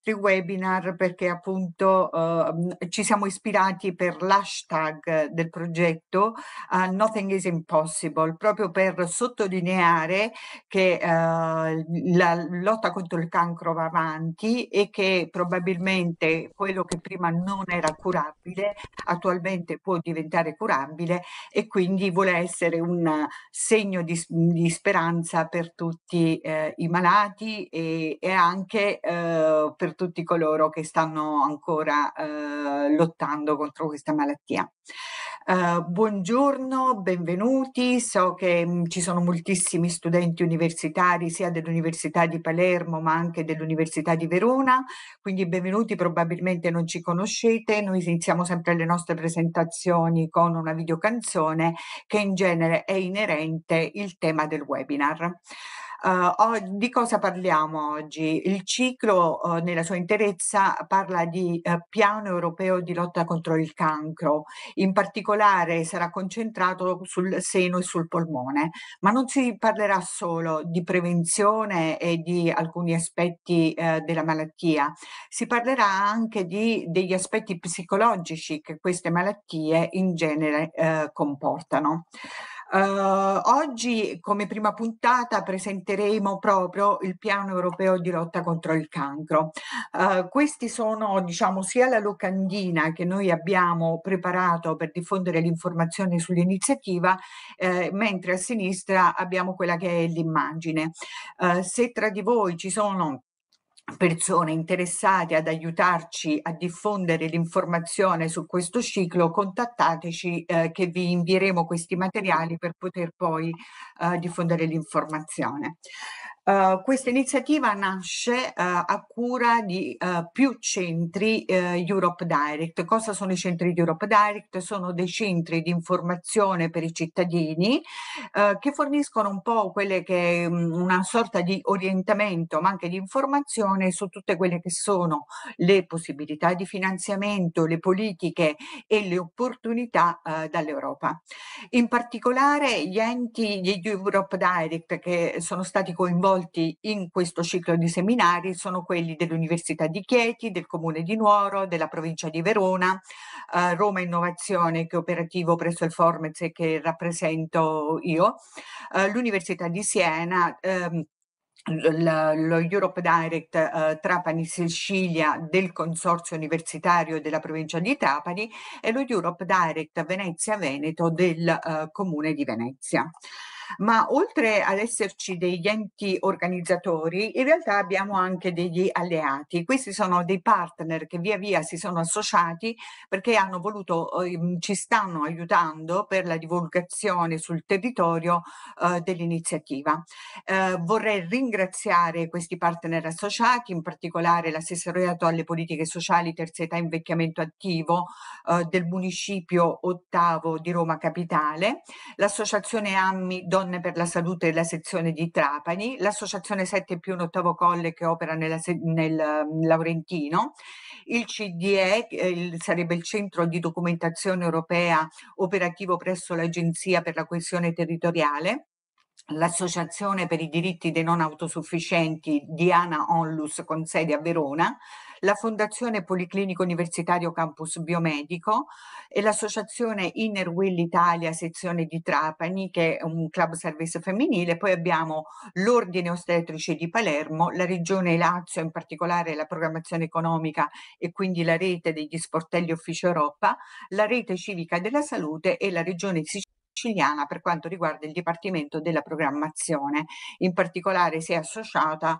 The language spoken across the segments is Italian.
nostri webinar perché appunto ci siamo ispirati per l'hashtag del progetto Nothing is Impossible, proprio per sottolineare che la lotta contro il cancro va avanti e che probabilmente quello che prima non era curabile attualmente può diventare curabile, e quindi vuole essere un segno di speranza per tutti i malati e anche per tutti coloro che stanno ancora lottando contro questa malattia. Buongiorno, benvenuti. So che ci sono moltissimi studenti universitari sia dell'Università di Palermo ma anche dell'Università di Verona, quindi benvenuti. Probabilmente non ci conoscete, noi iniziamo sempre le nostre presentazioni con una videocanzone che in genere è inerente il tema del webinar. Di cosa parliamo oggi? Il ciclo nella sua interezza parla di piano europeo di lotta contro il cancro, in particolare sarà concentrato sul seno e sul polmone, ma non si parlerà solo di prevenzione e di alcuni aspetti della malattia, si parlerà anche degli aspetti psicologici che queste malattie in genere comportano. Oggi come prima puntata presenteremo proprio il piano europeo di lotta contro il cancro. Questi sono, diciamo, sia la locandina che noi abbiamo preparato per diffondere l'informazione sull'iniziativa, mentre a sinistra abbiamo quella che è l'immagine. Se tra di voi ci sono persone interessate ad aiutarci a diffondere l'informazione su questo ciclo, contattateci che vi invieremo questi materiali per poter poi diffondere l'informazione. Questa iniziativa nasce a cura di più centri Europe Direct. Cosa sono i centri di Europe Direct? Sono dei centri di informazione per i cittadini che forniscono un po' quelle che una sorta di orientamento, ma anche di informazione su tutte quelle che sono le possibilità di finanziamento, le politiche e le opportunità dall'Europa. In particolare gli enti di Europe Direct che sono stati coinvolti in questo ciclo di seminari sono quelli dell'Università di Chieti, del Comune di Nuoro, della provincia di Verona, Roma Innovazione, che è operativo presso il Formez e che rappresento io, l'Università di Siena, lo Europe Direct Trapani Sicilia del Consorzio Universitario della provincia di Trapani e lo Europe Direct Venezia Veneto del Comune di Venezia. Ma oltre ad esserci degli enti organizzatori, in realtà abbiamo anche degli alleati. Questi sono dei partner che via via si sono associati perché hanno voluto, ci stanno aiutando per la divulgazione sul territorio dell'iniziativa. Vorrei ringraziare questi partner associati, in particolare l'assessoriato alle politiche sociali, terza età e invecchiamento attivo del municipio ottavo di Roma Capitale, l'associazione AMMI Donne per la Salute della sezione di Trapani, l'associazione 7+1 Ottavo Colle che opera nel Laurentino, il CDE sarebbe il Centro di Documentazione Europea operativo presso l'Agenzia per la Coesione Territoriale, l'Associazione per i diritti dei non autosufficienti Diana Onlus con sede a Verona, la Fondazione Policlinico Universitario Campus Biomedico e l'Associazione Inner Will Italia sezione di Trapani, che è un club service femminile. Poi abbiamo l'Ordine Ostetrici di Palermo, la Regione Lazio, in particolare la programmazione economica e quindi la rete degli sportelli Ufficio Europa, la rete civica della salute e la Regione Siciliana per quanto riguarda il Dipartimento della Programmazione. In particolare si è associata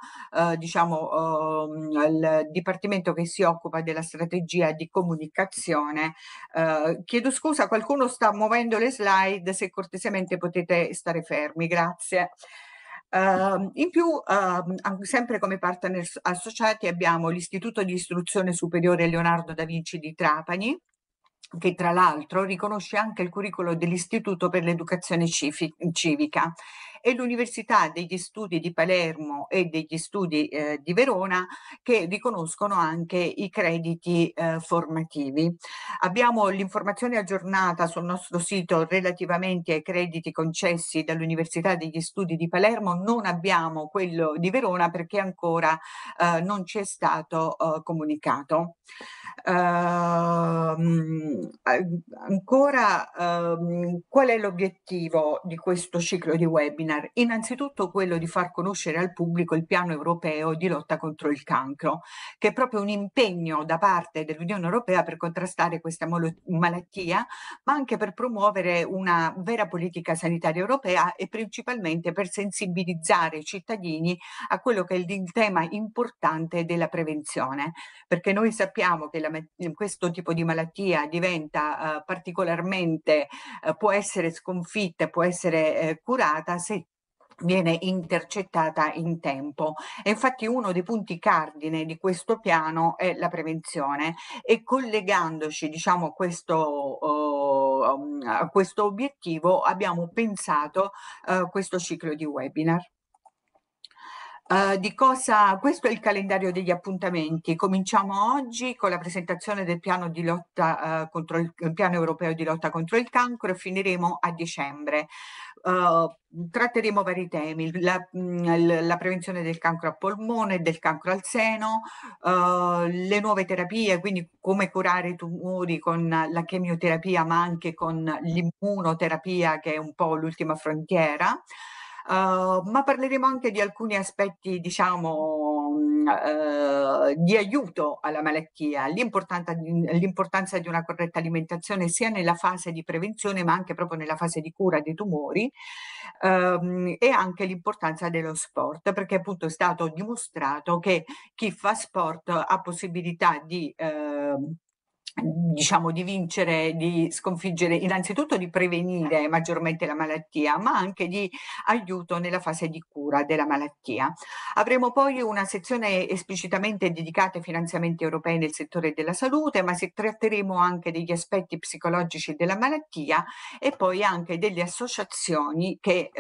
al Dipartimento che si occupa della strategia di comunicazione. Chiedo scusa, qualcuno sta muovendo le slide, se cortesemente potete stare fermi, grazie. In più, sempre come partner associati abbiamo l'Istituto di Istruzione Superiore Leonardo da Vinci di Trapani, che tra l'altro riconosce anche il curriculum dell'Istituto per l'Educazione Civica, e l'Università degli Studi di Palermo e degli Studi di Verona, che riconoscono anche i crediti formativi. Abbiamo l'informazione aggiornata sul nostro sito relativamente ai crediti concessi dall'Università degli Studi di Palermo, non abbiamo quello di Verona perché ancora non ci è stato comunicato. Ancora, qual è l'obiettivo di questo ciclo di webinar? Innanzitutto quello di far conoscere al pubblico il piano europeo di lotta contro il cancro, che è proprio un impegno da parte dell'Unione Europea per contrastare questa malattia, ma anche per promuovere una vera politica sanitaria europea e principalmente per sensibilizzare i cittadini a quello che è il tema importante della prevenzione, perché noi sappiamo che questo tipo di malattia diventa particolarmente, può essere sconfitta, può essere curata se viene intercettata in tempo. E infatti uno dei punti cardine di questo piano è la prevenzione, e collegandoci, diciamo, a questo obiettivo abbiamo pensato questo ciclo di webinar. Questo è il calendario degli appuntamenti. Cominciamo oggi con la presentazione del piano di lotta il piano europeo di lotta contro il cancro, e finiremo a dicembre. Tratteremo vari temi: la prevenzione del cancro al polmone, del cancro al seno, le nuove terapie, quindi come curare i tumori con la chemioterapia, ma anche con l'immunoterapia, che è un po' l'ultima frontiera. Ma parleremo anche di alcuni aspetti, diciamo, di aiuto alla malattia, l'importanza di una corretta alimentazione sia nella fase di prevenzione ma anche proprio nella fase di cura dei tumori, e anche l'importanza dello sport, perché appunto è stato dimostrato che chi fa sport ha possibilità di diciamo di vincere, di sconfiggere, innanzitutto di prevenire maggiormente la malattia, ma anche di aiuto nella fase di cura della malattia. Avremo poi una sezione esplicitamente dedicata ai finanziamenti europei nel settore della salute, ma tratteremo anche degli aspetti psicologici della malattia e poi anche delle associazioni che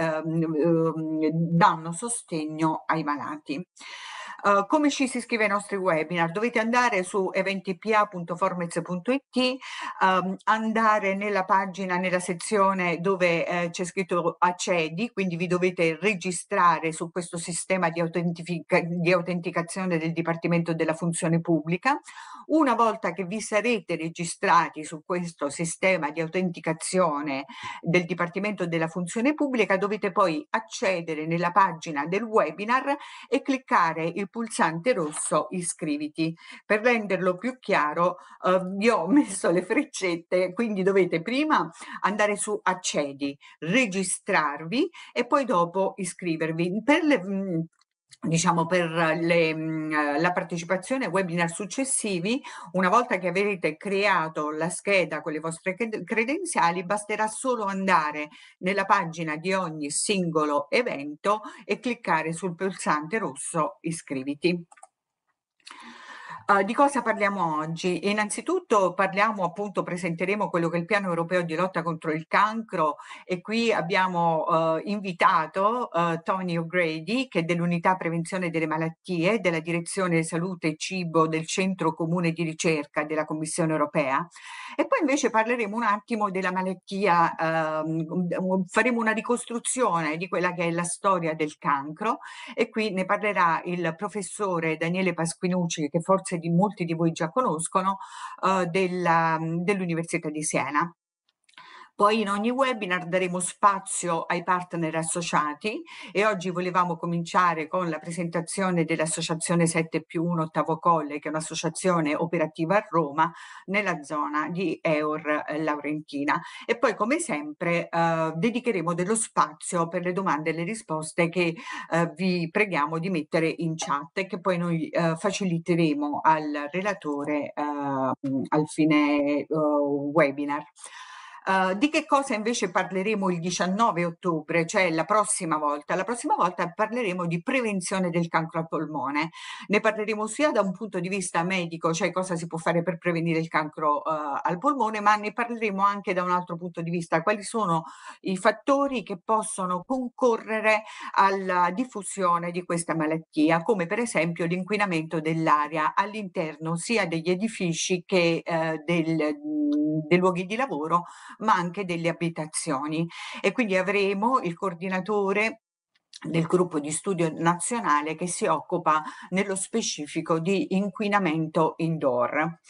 danno sostegno ai malati. Come ci si iscrive ai nostri webinar? Dovete andare su eventpa.formez.it, andare nella pagina, nella sezione dove c'è scritto accedi, quindi vi dovete registrare su questo sistema di autenticazione del Dipartimento della Funzione Pubblica. Una volta che vi sarete registrati su questo sistema di autenticazione del Dipartimento della Funzione Pubblica, dovete poi accedere nella pagina del webinar e cliccare il pulsante rosso iscriviti. Per renderlo più chiaro, vi ho messo le freccette, quindi dovete prima andare su accedi, registrarvi e poi dopo iscrivervi. Diciamo per la partecipazione ai webinar successivi, una volta che avrete creato la scheda con le vostre credenziali, basterà solo andare nella pagina di ogni singolo evento e cliccare sul pulsante rosso iscriviti. Di cosa parliamo oggi? Innanzitutto presenteremo quello che è il piano europeo di lotta contro il cancro, e qui abbiamo invitato Tony O'Grady, che è dell'unità prevenzione delle malattie della direzione salute e cibo del centro comune di ricerca della Commissione europea, e poi invece parleremo un attimo della malattia, faremo una ricostruzione di quella che è la storia del cancro, e qui ne parlerà il professore Daniele Pasquinucci, che forse molti di voi già conoscono, dell'Università di Siena. Poi in ogni webinar daremo spazio ai partner associati, e oggi volevamo cominciare con la presentazione dell'Associazione 7+1 Ottavo Colle, che è un'associazione operativa a Roma nella zona di Eur Laurentina, e poi come sempre dedicheremo dello spazio per le domande e le risposte che vi preghiamo di mettere in chat e che poi noi faciliteremo al relatore al fine webinar. Di che cosa invece parleremo il 19 ottobre, cioè la prossima volta? La prossima volta parleremo di prevenzione del cancro al polmone. Ne parleremo sia da un punto di vista medico, cioè cosa si può fare per prevenire il cancro al polmone, ma ne parleremo anche da un altro punto di vista, quali sono i fattori che possono concorrere alla diffusione di questa malattia, come per esempio l'inquinamento dell'aria all'interno sia degli edifici che dei luoghi di lavoro, ma anche delle abitazioni. E quindi avremo il coordinatore del gruppo di studio nazionale che si occupa nello specifico di inquinamento indoor.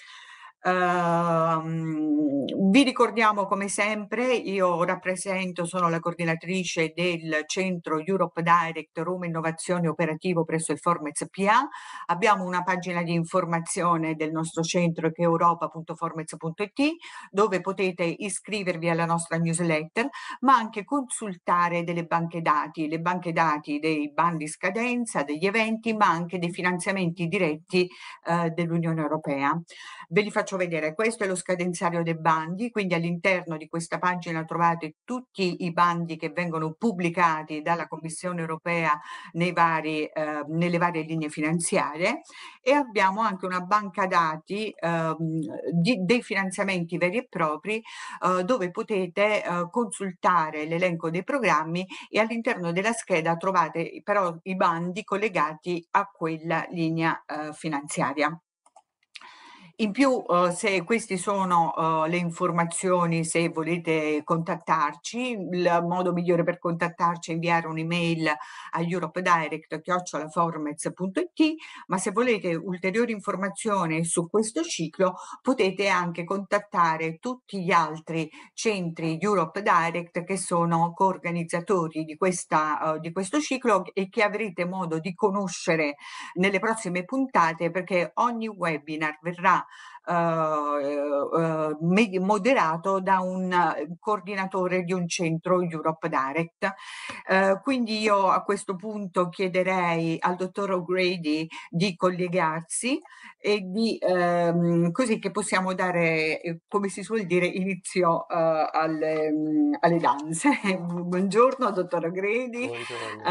Vi ricordiamo come sempre, io sono la coordinatrice del centro Europe Direct Roma Innovazione Operativo presso il Formez PA. Abbiamo una pagina di informazione del nostro centro che è europa.formez.it, dove potete iscrivervi alla nostra newsletter, ma anche consultare delle banche dati, le banche dati dei bandi scadenza, degli eventi, ma anche dei finanziamenti diretti dell'Unione Europea. Ve li faccio vedere, questo è lo scadenzario dei bandi, quindi all'interno di questa pagina trovate tutti i bandi che vengono pubblicati dalla Commissione Europea nelle varie linee finanziarie, e abbiamo anche una banca dati dei finanziamenti veri e propri, dove potete consultare l'elenco dei programmi, e all'interno della scheda trovate però i bandi collegati a quella linea finanziaria. In più, se queste sono le informazioni, se volete contattarci, il modo migliore per contattarci è inviare un'email a europedirect@formez.it, ma se volete ulteriori informazioni su questo ciclo potete anche contattare tutti gli altri centri Europe Direct che sono coorganizzatori di di questo ciclo, e che avrete modo di conoscere nelle prossime puntate, perché ogni webinar verrà moderato da un coordinatore di un centro Europe Direct. Quindi io a questo punto chiederei al dottor O'Grady di collegarsi e così che possiamo dare, come si suol dire, inizio alle danze. Buongiorno, dottor O'Grady. Buongiorno.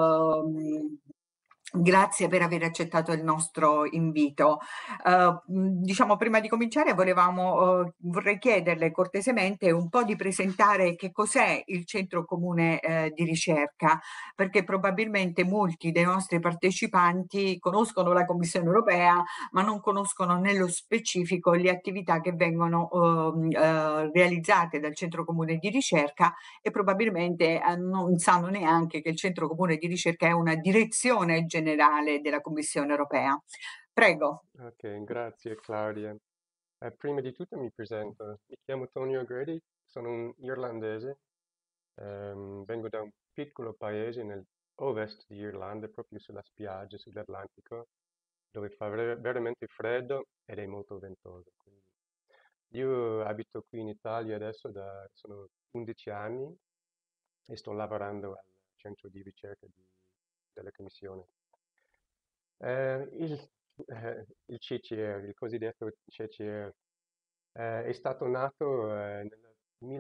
Grazie per aver accettato il nostro invito. Diciamo, prima di cominciare vorrei chiederle cortesemente un po' di presentare che cos'è il Centro Comune di Ricerca, perché probabilmente molti dei nostri partecipanti conoscono la Commissione Europea, ma non conoscono nello specifico le attività che vengono realizzate dal Centro Comune di Ricerca, e probabilmente non sanno neanche che il Centro Comune di Ricerca è una direzione generale della Commissione Europea. Prego. Ok, grazie Claudia. Prima di tutto mi presento. Mi chiamo Tony O'Grady, sono un irlandese. Vengo da un piccolo paese nell'ovest di Irlanda, proprio sulla spiaggia, sull'Atlantico, dove fa veramente freddo ed è molto ventoso. Quindi io abito qui in Italia adesso sono 11 anni e sto lavorando al centro di ricerca della Commissione. Il CCR, il cosiddetto CCR, è stato nato nel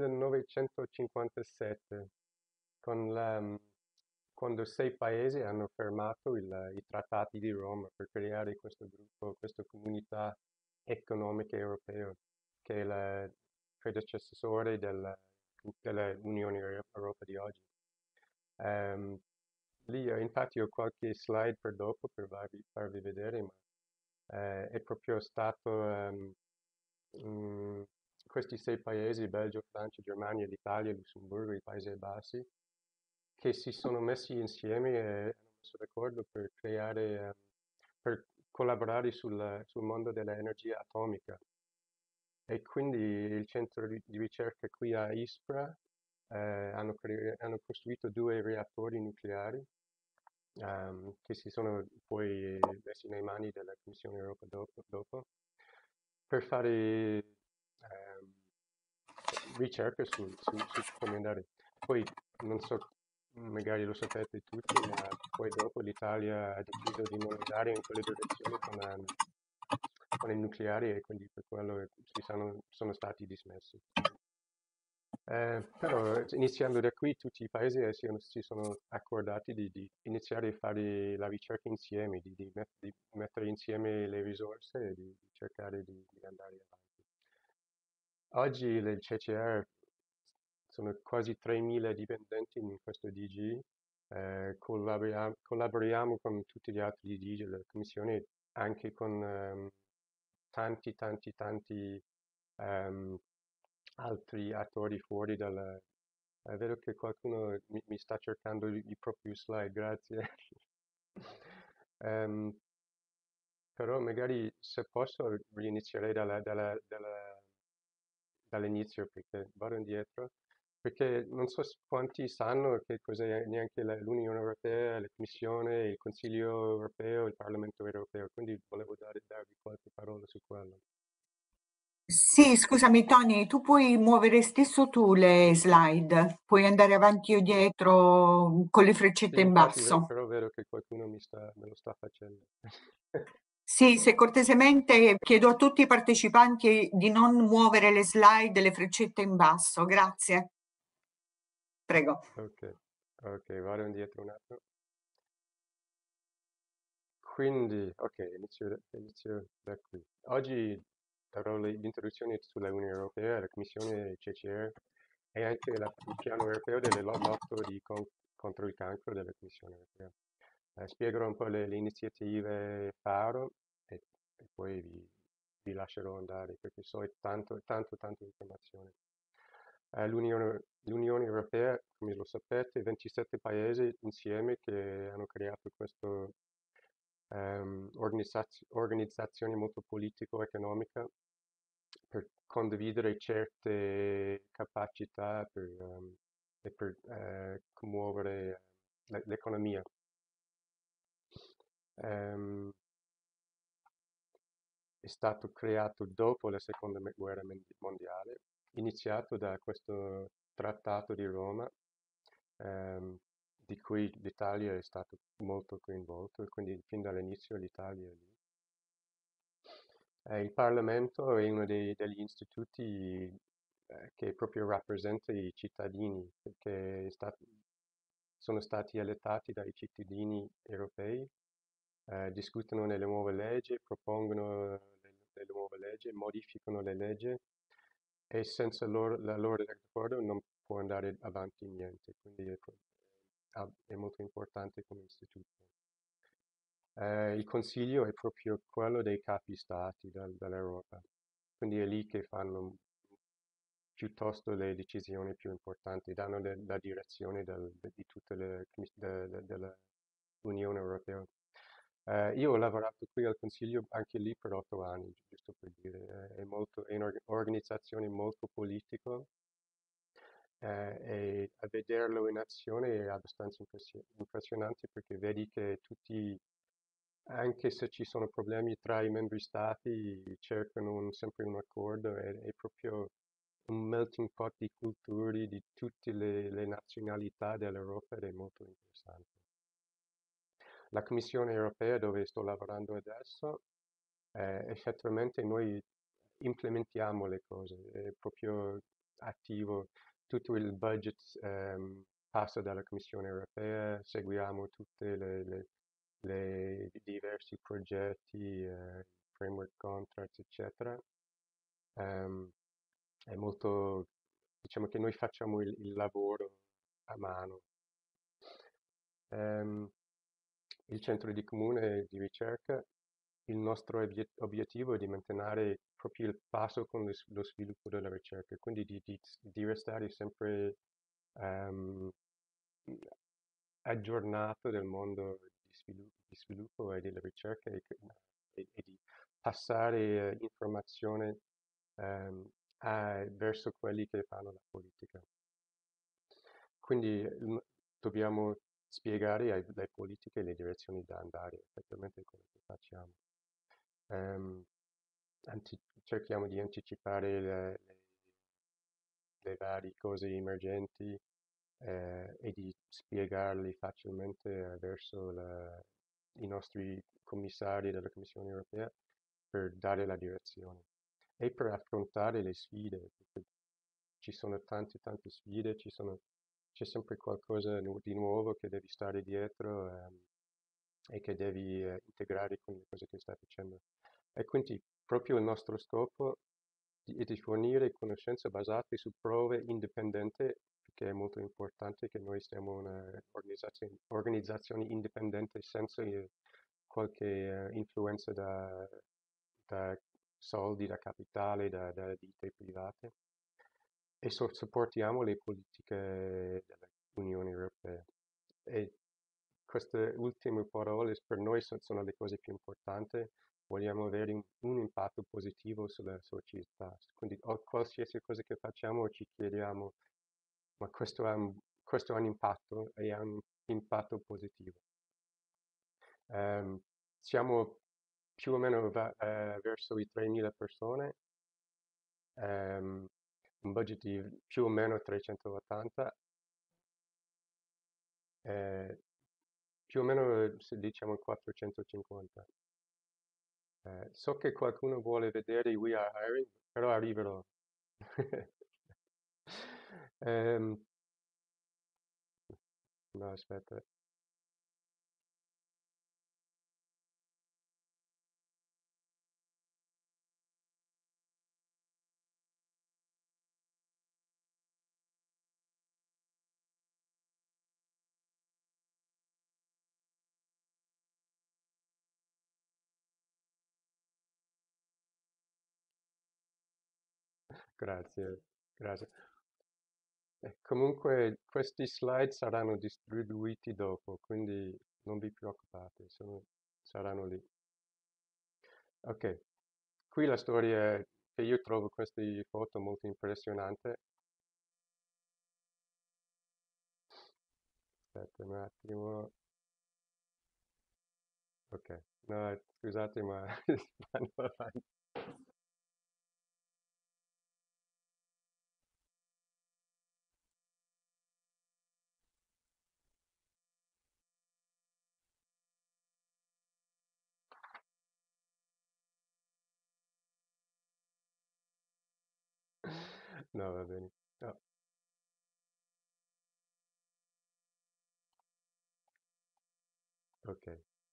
1957 con quando 6 paesi hanno firmato i trattati di Roma per creare questo gruppo, questa comunità economica europea, che è il predecessore dell'Unione Europea di oggi. Ehm, Lì infatti ho qualche slide per dopo per farvi vedere, ma è proprio stato mm, questi 6 paesi, Belgio, Francia, Germania, l'Italia, Lussemburgo, i Paesi Bassi, che si sono messi insieme e hanno messo d'accordo per per collaborare sul mondo dell'energia atomica. E quindi il centro di ricerca qui a Ispra hanno costruito 2 reattori nucleari che si sono poi messi nei mani della Commissione Europea dopo per fare ricerche su come andare. Poi non so, magari lo sapete tutti, ma poi dopo l'Italia ha deciso di non andare in quelle direzioni con il nucleare, e quindi per quello sono stati dismessi. Però iniziando da qui tutti i paesi si sono accordati di iniziare a fare la ricerca insieme, di mettere insieme le risorse e di cercare di andare avanti. Oggi le CCR sono quasi 3.000 dipendenti in questo DG, collaboriamo con tutti gli altri DG della Commissione, anche con tanti ehm, altri attori fuori dal... vedo che qualcuno mi sta cercando i propri slide, grazie. Ehm, Però magari se posso rinizierei dall'inizio perché vado indietro, perché non so quanti sanno che cos'è neanche l'Unione Europea, la Commissione, il Consiglio Europeo, il Parlamento Europeo, quindi volevo darvi qualche parola su quello. Sì, scusami Tony, tu puoi muovere stesso tu le slide, puoi andare avanti o dietro con le Sì, freccette in infatti, basso. però vedo che qualcuno me lo sta facendo. Sì, se cortesemente chiedo a tutti i partecipanti di non muovere le slide, le freccette in basso, grazie. Prego. Ok, ok, vado indietro un attimo. Quindi, ok, inizio da qui. Oggi darò l'introduzione sulla Unione Europea, la Commissione CCR e anche il piano europeo delle lotto contro il cancro della Commissione Europea. Spiegherò un po' le iniziative faro e poi vi lascerò andare perché so è tanta informazione. L'Unione Europea, come lo sapete, 27 paesi insieme che hanno creato questa organizzazione molto politico-economica per condividere certe capacità e per commuovere l'economia. Ehm, è stato creato dopo la seconda guerra mondiale, iniziato da questo Trattato di Roma, ehm, di cui l'Italia è stato molto coinvolto, e quindi fin dall'inizio l'Italia è lì. Il Parlamento è uno degli istituti che proprio rappresenta i cittadini, perché sono stati eletti dai cittadini europei, discutono le nuove leggi, propongono le nuove leggi, modificano le leggi e senza la loro d'accordo non può andare avanti niente, quindi è molto importante come istituto. Il Consiglio è proprio quello dei capi stati dell'Europa, quindi è lì che fanno piuttosto le decisioni più importanti, danno la direzione di tutte dell'Unione Europea. Io ho lavorato qui al Consiglio anche lì per 8 anni, giusto per dire, è un'organizzazione molto politica e a vederlo in azione è abbastanza impressionante perché vedi che tutti, anche se ci sono problemi tra i membri stati, cercano sempre un accordo, è proprio un melting pot di culture di tutte le nazionalità dell'Europa ed è molto interessante. La Commissione europea dove sto lavorando adesso, effettivamente noi implementiamo le cose, è proprio attivo, tutto il budget passa dalla Commissione europea, seguiamo tutte i diversi progetti, framework contracts, eccetera. Ehm, è molto, diciamo che noi facciamo il lavoro a mano. Ehm, il centro di comune di ricerca, il nostro obiettivo è di mantenere proprio il passo con lo sviluppo della ricerca, quindi di restare sempre ehm, aggiornato del mondo di sviluppo e della ricerca e di passare informazione verso quelli che fanno la politica. Quindi dobbiamo spiegare alle politiche le direzioni da andare, effettivamente è quello che facciamo. Ehm, cerchiamo di anticipare le varie cose emergenti e di spiegarli facilmente verso i nostri commissari della Commissione europea per dare la direzione e per affrontare le sfide. ci sono tante sfide, c'è sempre qualcosa di nuovo che devi stare dietro e che devi integrare con le cose che stai facendo. E quindi proprio il nostro scopo è di fornire conoscenze basate su prove indipendenti, perché è molto importante che noi siamo un'organizzazione indipendente senza qualche influenza da soldi, da capitale, da ditte private e supportiamo le politiche dell'Unione Europea. E queste ultime parole per noi sono le cose più importanti. Vogliamo avere un impatto positivo sulla società. Quindi qualsiasi cosa che facciamo ci chiediamo, ma questo ha un impatto e ha un impatto positivo. Ehm, Siamo più o meno verso i 3.000 persone, ehm, un budget di più o meno 380, eh, più o meno diciamo 450. So che qualcuno vuole vedere i We Are Hiring, però arriverò. Ehm, no, aspetta. Grazie, grazie. Comunque questi slide saranno distribuiti dopo, quindi non vi preoccupate, saranno lì. Ok, qui la storia è che io trovo queste foto molto impressionanti. Aspetta un attimo. Ok, no, scusate, ma vanno avanti. No, va bene. No, ok,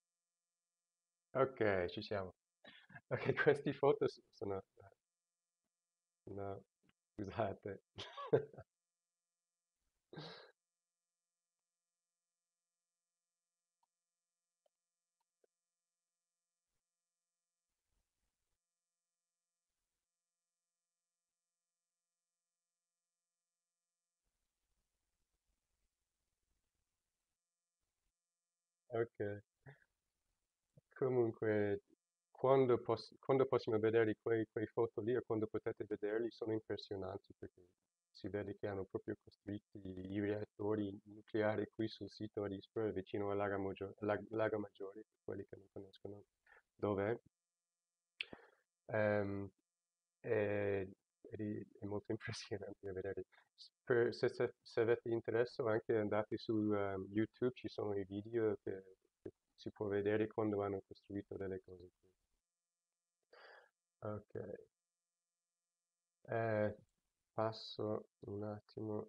ok, ci siamo. Ok, queste foto sono... No, scusate. Ok. Comunque, quando possiamo vedere quei foto lì o quando potete vederli, sono impressionanti perché si vede che hanno proprio costruito i reattori nucleari qui sul sito di Ispra, vicino al Lago Maggiore, per quelli che non conoscono dov'è. Ehm, e- è molto impressionante da vedere. Se avete interesse, anche andate su YouTube, ci sono i video che si può vedere quando hanno costruito delle cose qui. Ok, eh, passo un attimo.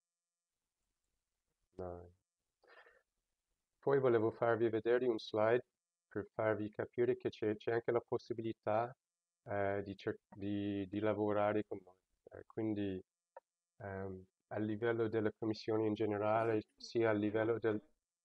No. Poi volevo farvi vedere un slide per farvi capire che c'è anche la possibilità di lavorare con noi. Quindi a livello delle commissioni in generale, sia a livello del...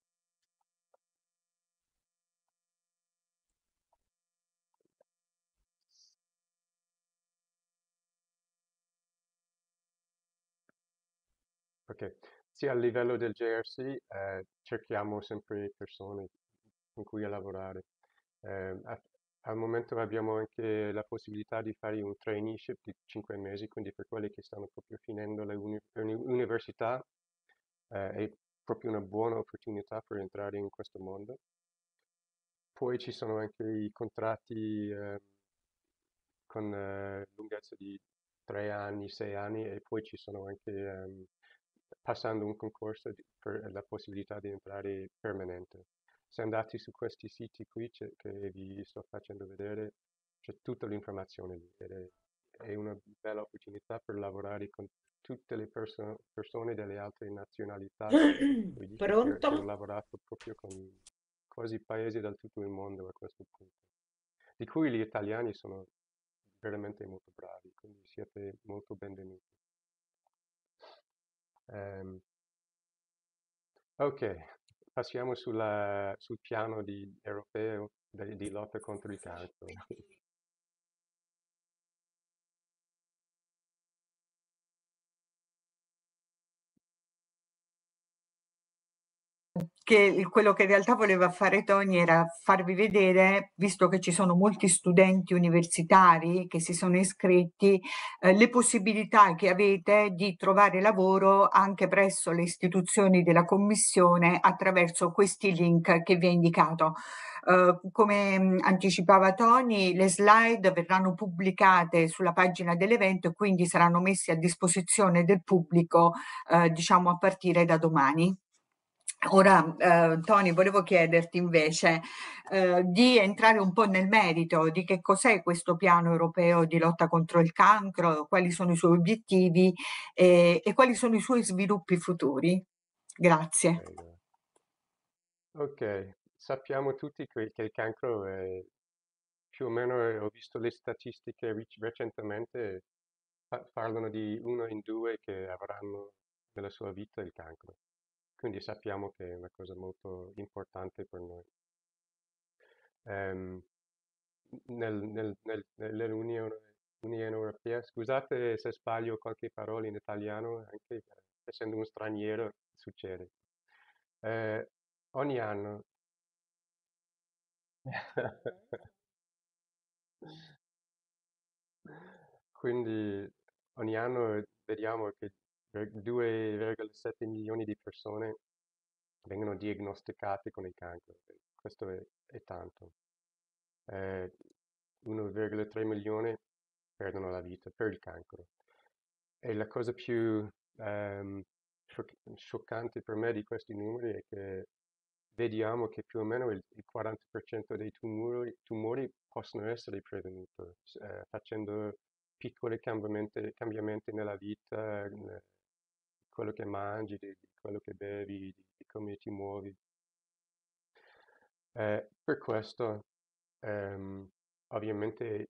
Ok, sia a livello del GRC cerchiamo sempre persone con cui lavorare. Al momento abbiamo anche la possibilità di fare un traineeship di 5 mesi, quindi per quelli che stanno proprio finendo l'università è proprio una buona opportunità per entrare in questo mondo. Poi ci sono anche i contratti con lunghezza di 3 anni, 6 anni e poi ci sono anche, passando un concorso per la possibilità di entrare permanente. Se andate su questi siti qui che vi sto facendo vedere, c'è tutta l'informazione lì ed è una bella opportunità per lavorare con tutte le persone delle altre nazionalità. Vi dico che ho Pronto? lavorato proprio con quasi paesi da tutto il mondo a questo punto, di cui gli italiani sono veramente molto bravi, quindi siete molto benvenuti. Ehm, ok, passiamo sul piano europeo di lotta contro il cancro. Quello che in realtà voleva fare Tony era farvi vedere, visto che ci sono molti studenti universitari che si sono iscritti, le possibilità che avete di trovare lavoro anche presso le istituzioni della Commissione attraverso questi link che vi ho indicato. Come anticipava Tony, le slide verranno pubblicate sulla pagina dell'evento e quindi saranno messe a disposizione del pubblico, diciamo a partire da domani. Ora, Tony, volevo chiederti invece di entrare un po' nel merito di che cos'è questo piano europeo di lotta contro il cancro, quali sono i suoi obiettivi e quali sono i suoi sviluppi futuri. Grazie. Ok, ok, sappiamo tutti che il cancro è più o meno, ho visto le statistiche recentemente, parlano di uno in due che avranno nella sua vita il cancro. Quindi sappiamo che è una cosa molto importante per noi. Ehm, Nell'Unione Europea, scusate se sbaglio qualche parola in italiano, anche essendo un straniero succede. Eh, Ogni anno quindi ogni anno vediamo che 2,7 milioni di persone vengono diagnosticate con il cancro. Questo è tanto. Eh, 1,3 milioni perdono la vita per il cancro. E la cosa più scioccante per me di questi numeri è che vediamo che più o meno il 40% dei tumori possono essere prevenuti facendo piccoli cambiamenti nella vita, quello che mangi, di quello che bevi, di come ti muovi. Per questo, ovviamente,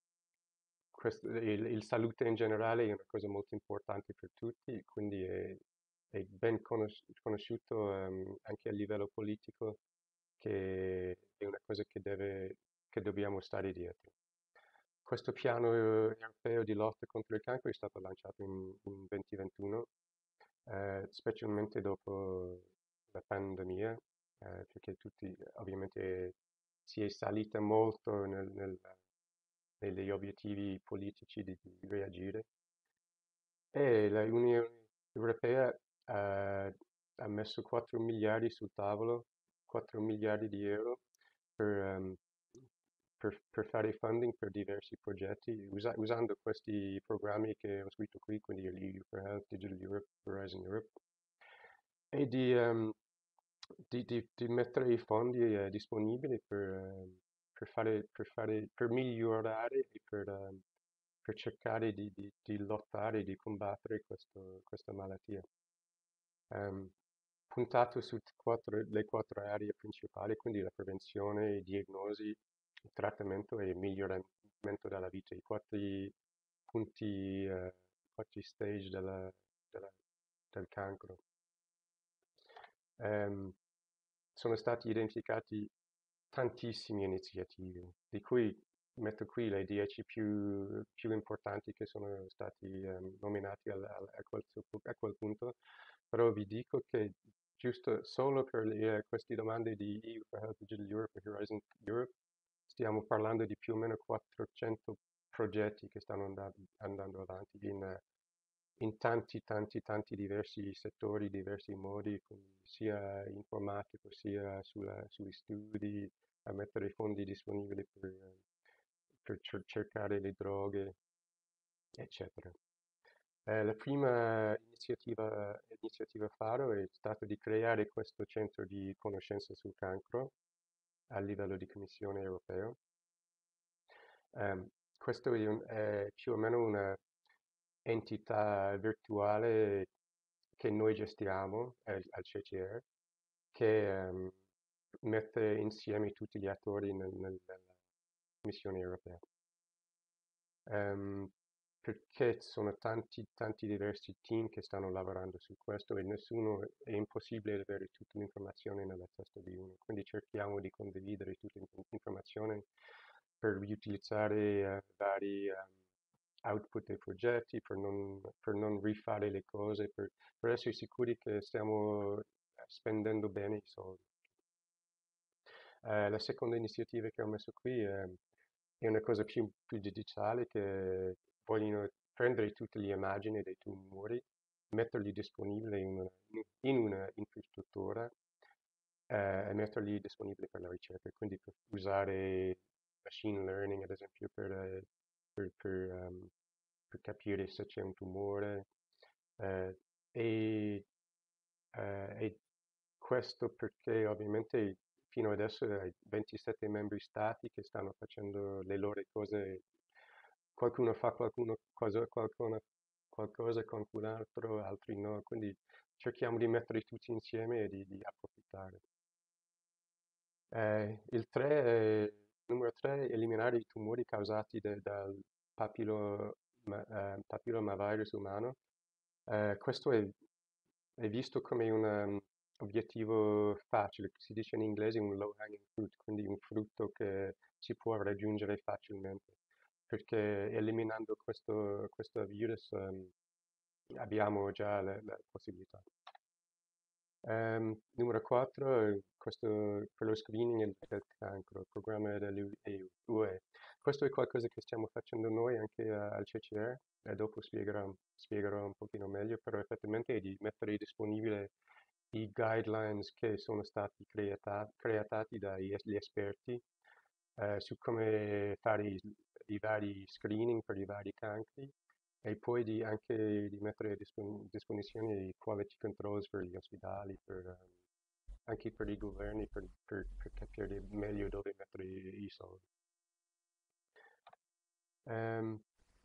il salute in generale è una cosa molto importante per tutti, quindi è ben conosciuto anche a livello politico che è una cosa che dobbiamo stare dietro. Questo piano europeo di lotta contro il cancro è stato lanciato in 2021, specialmente dopo la pandemia, perché tutti ovviamente si è salita molto negli obiettivi politici di reagire e l'Unione Europea ha messo 4 miliardi sul tavolo, 4 miliardi di euro per, per fare funding per diversi progetti, usando questi programmi che ho scritto qui, quindi l'EU for Health, Digital Europe, Horizon Europe, e di mettere i fondi disponibili per migliorare e per cercare di lottare, di combattere questa malattia. Ehm, Puntato su le quattro aree principali, quindi la prevenzione, diagnosi, il trattamento e il miglioramento della vita, i quattro punti, i quattro stage della- del cancro. Ehm, Sono stati identificati tantissime iniziative, di cui metto qui le 10 più importanti che sono stati nominati a quel punto, però vi dico che giusto solo per queste domande di EU for Health Digital Europe e Horizon Europe stiamo parlando di più o meno 400 progetti che stanno andando avanti in tanti diversi settori, diversi modi, sia informatico, sia sugli studi, a mettere i fondi disponibili per cercare le droghe, eccetera. La prima iniziativa Faro è stata di creare questo centro di conoscenza sul cancro a livello di Commissione europea. Ehm, questo è più o meno una entità virtuale che noi gestiamo al CCR, che mette insieme tutti gli attori nella missione europea. Ehm, Perché sono tanti diversi team che stanno lavorando su questo e è impossibile avere tutta l'informazione nella testa di uno. Quindi cerchiamo di condividere tutta l'informazione per riutilizzare vari output dei progetti, per non rifare le cose, per essere sicuri che stiamo spendendo bene i soldi. La seconda iniziativa che ho messo qui è una cosa più digitale, che vogliono prendere tutte le immagini dei tumori, metterli disponibili in una infrastruttura e metterli disponibili per la ricerca, quindi per usare machine learning, ad esempio, per- per, ehm, per capire se c'è un tumore. eh, e e questo perché ovviamente fino adesso hai 27 membri stati che stanno facendo le loro cose, qualcuno fa qualcosa con qualcun altro, altri no, quindi cerchiamo di mettere tutti insieme e di approfittare. Numero 3, eliminare i tumori causati dal papilloma virus umano. Questo è visto come un obiettivo facile, si dice in inglese un low hanging fruit, quindi un frutto che si può raggiungere facilmente, perché eliminando questo virus abbiamo già la possibilità. Numero 4, questo per lo screening del cancro, il programma dell'UE. Questo è qualcosa che stiamo facendo noi anche al CCR, e dopo spiegherò un pochino meglio, però effettivamente è di mettere disponibile i guidelines che sono stati creati dagli esperti su come fare i vari screening per i vari cancri e poi anche di mettere a disposizione i quality controls per gli ospedali, anche per i governi, per capire meglio dove mettere i soldi. Ehm,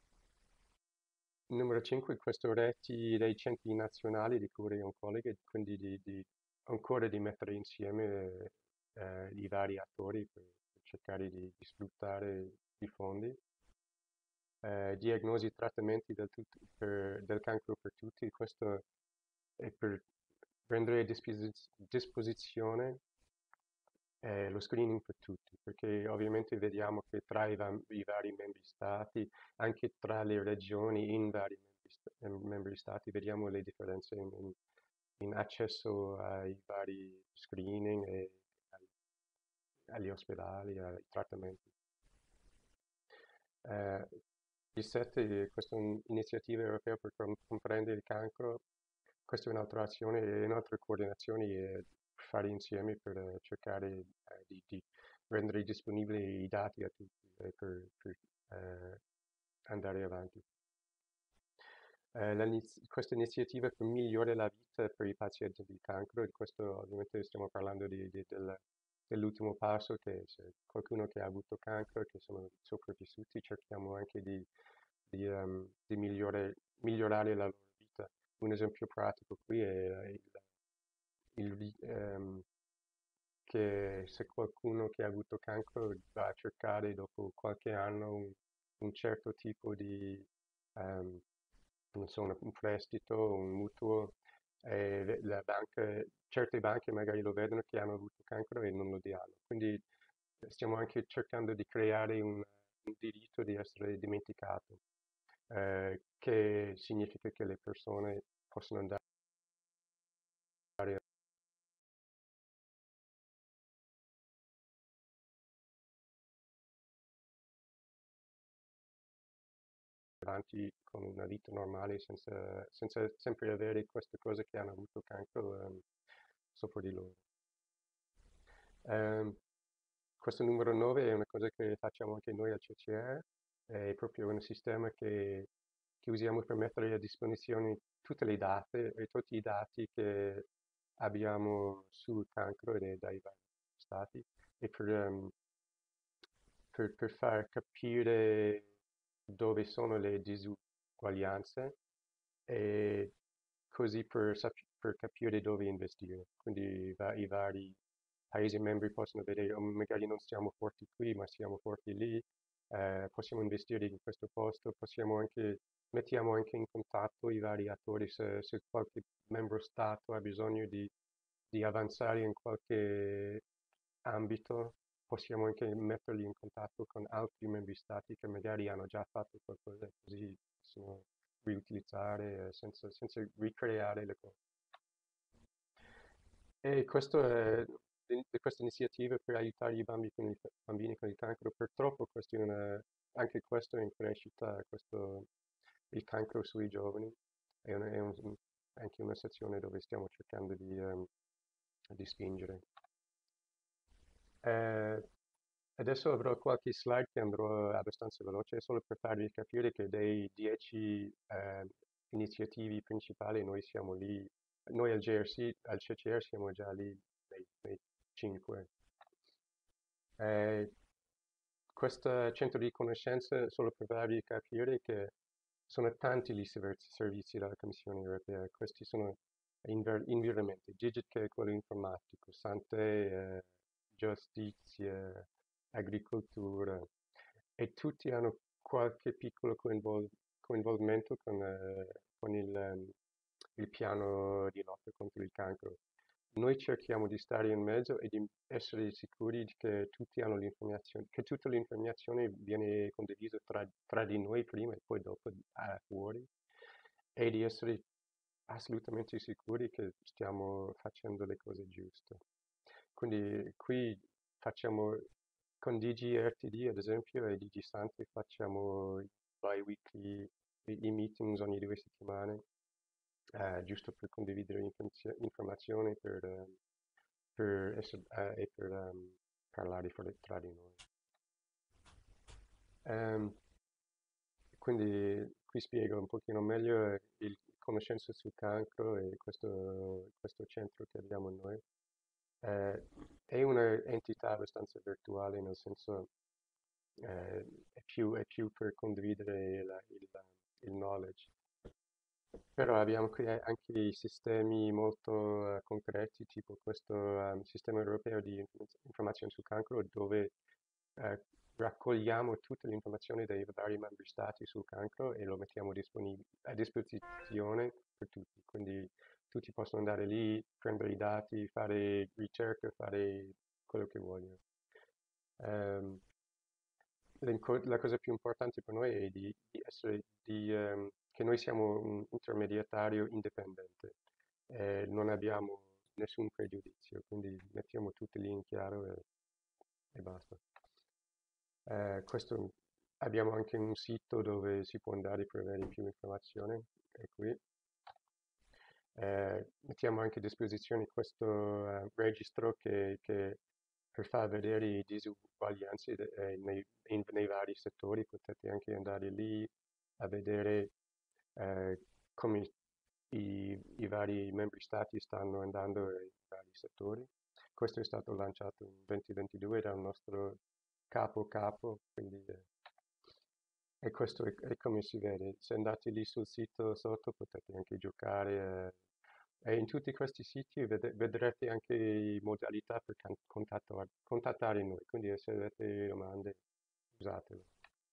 Numero 5, questo reti dei centri nazionali di cure oncologiche, quindi ancora di mettere insieme i vari attori per cercare di sfruttare i fondi. Diagnosi e trattamenti del cancro per tutti, questo è per prendere a disposizione lo screening per tutti, perché ovviamente vediamo che tra i vari membri stati, anche tra le regioni in vari membri stati, vediamo le differenze in accesso ai vari screening e agli ospedali, ai trattamenti. Eh, il 7, questa è un'iniziativa europea per comprendere il cancro, questa è un'altra azione e un'altra coordinazione fare insieme per cercare di rendere disponibili i dati a tutti per andare avanti. Questa iniziativa per migliorare la vita per i pazienti di cancro, e questo ovviamente stiamo parlando dell'ultimo passo, che se qualcuno che ha avuto cancro, che sono sopravvissuti, cerchiamo anche di migliorare la loro vita. Un esempio pratico qui è che se qualcuno che ha avuto cancro va a cercare dopo qualche anno un certo tipo di, ehm, non so, un prestito, un mutuo, e certe banche magari lo vedono che hanno avuto cancro e non lo diano. Quindi stiamo anche cercando di creare un diritto di essere dimenticato, che significa che le persone possono andare avanti con una vita normale senza sempre avere queste cose che hanno avuto cancro sopra di loro. Ehm, Questo numero 9 è una cosa che facciamo anche noi al CCR, è proprio un sistema che usiamo per mettere a disposizione tutte le date e tutti i dati che abbiamo sul cancro e dai vari stati e per far capire dove sono le disuguaglianze e così per capire dove investire. Quindi i vari Paesi membri possono vedere, "Oh, magari non siamo forti qui, ma siamo forti lì, possiamo investire in questo posto, mettiamo anche in contatto i vari attori se qualche membro stato ha bisogno di avanzare in qualche ambito, possiamo anche metterli in contatto con altri membri stati che magari hanno già fatto qualcosa, così possono riutilizzare senza ricreare le cose. E queste iniziative per aiutare i bambini con il cancro, purtroppo anche questo è in crescita, il cancro sui giovani, è anche una sezione dove stiamo cercando di spingere. Eh, Adesso avrò qualche slide che andrò abbastanza veloce, solo per farvi capire che dei 10 iniziativi principali noi siamo lì, noi al CCR siamo già lì nei 5. Questo centro di conoscenza, solo per farvi capire che sono tanti gli servizi della Commissione europea, questi sono veramente DigitCare, quello informatico, santé, giustizia, agricoltura, e tutti hanno qualche piccolo coinvolgimento con il piano di lotta contro il cancro. Noi cerchiamo di stare in mezzo e di essere sicuri che tutti hanno l'informazione, che tutta l'informazione viene condivisa tra di noi prima e poi dopo fuori, e di essere assolutamente sicuri che stiamo facendo le cose giuste. Quindi qui facciamo con DGRTD ad esempio e DigiSante facciamo i bi-weekly, i meetings ogni 2 settimane, giusto per condividere informazioni e per parlare tra di noi. Ehm, quindi qui spiego un pochino meglio il conoscenza sul cancro e questo centro che abbiamo noi. È un'entità abbastanza virtuale, nel senso è più per condividere il knowledge. Però abbiamo qui anche i sistemi molto concreti, tipo questo sistema europeo di informazione sul cancro, dove eh, raccogliamo tutte le informazioni dei vari membri stati sul cancro e lo mettiamo a disposizione per tutti. Quindi tutti possono andare lì, prendere i dati, fare ricerche, fare quello che vogliono. Ehm, la cosa più importante per noi è che noi siamo un intermediario indipendente, non abbiamo nessun pregiudizio, quindi mettiamo tutto lì in chiaro e basta. Abbiamo anche un sito dove si può andare per avere più informazioni, è qui. Mettiamo anche a disposizione questo registro che per far vedere le disuguaglianze nei vari settori. Potete anche andare lì a vedere come i vari membri stati stanno andando nei vari settori. Questo è stato lanciato nel 2022 dal nostro capo, quindi e questo è come si vede. Se andate lì sul sito sotto potete anche giocare. E in tutti questi siti vedrete anche modalità per contattare noi, quindi se avete domande usatelo.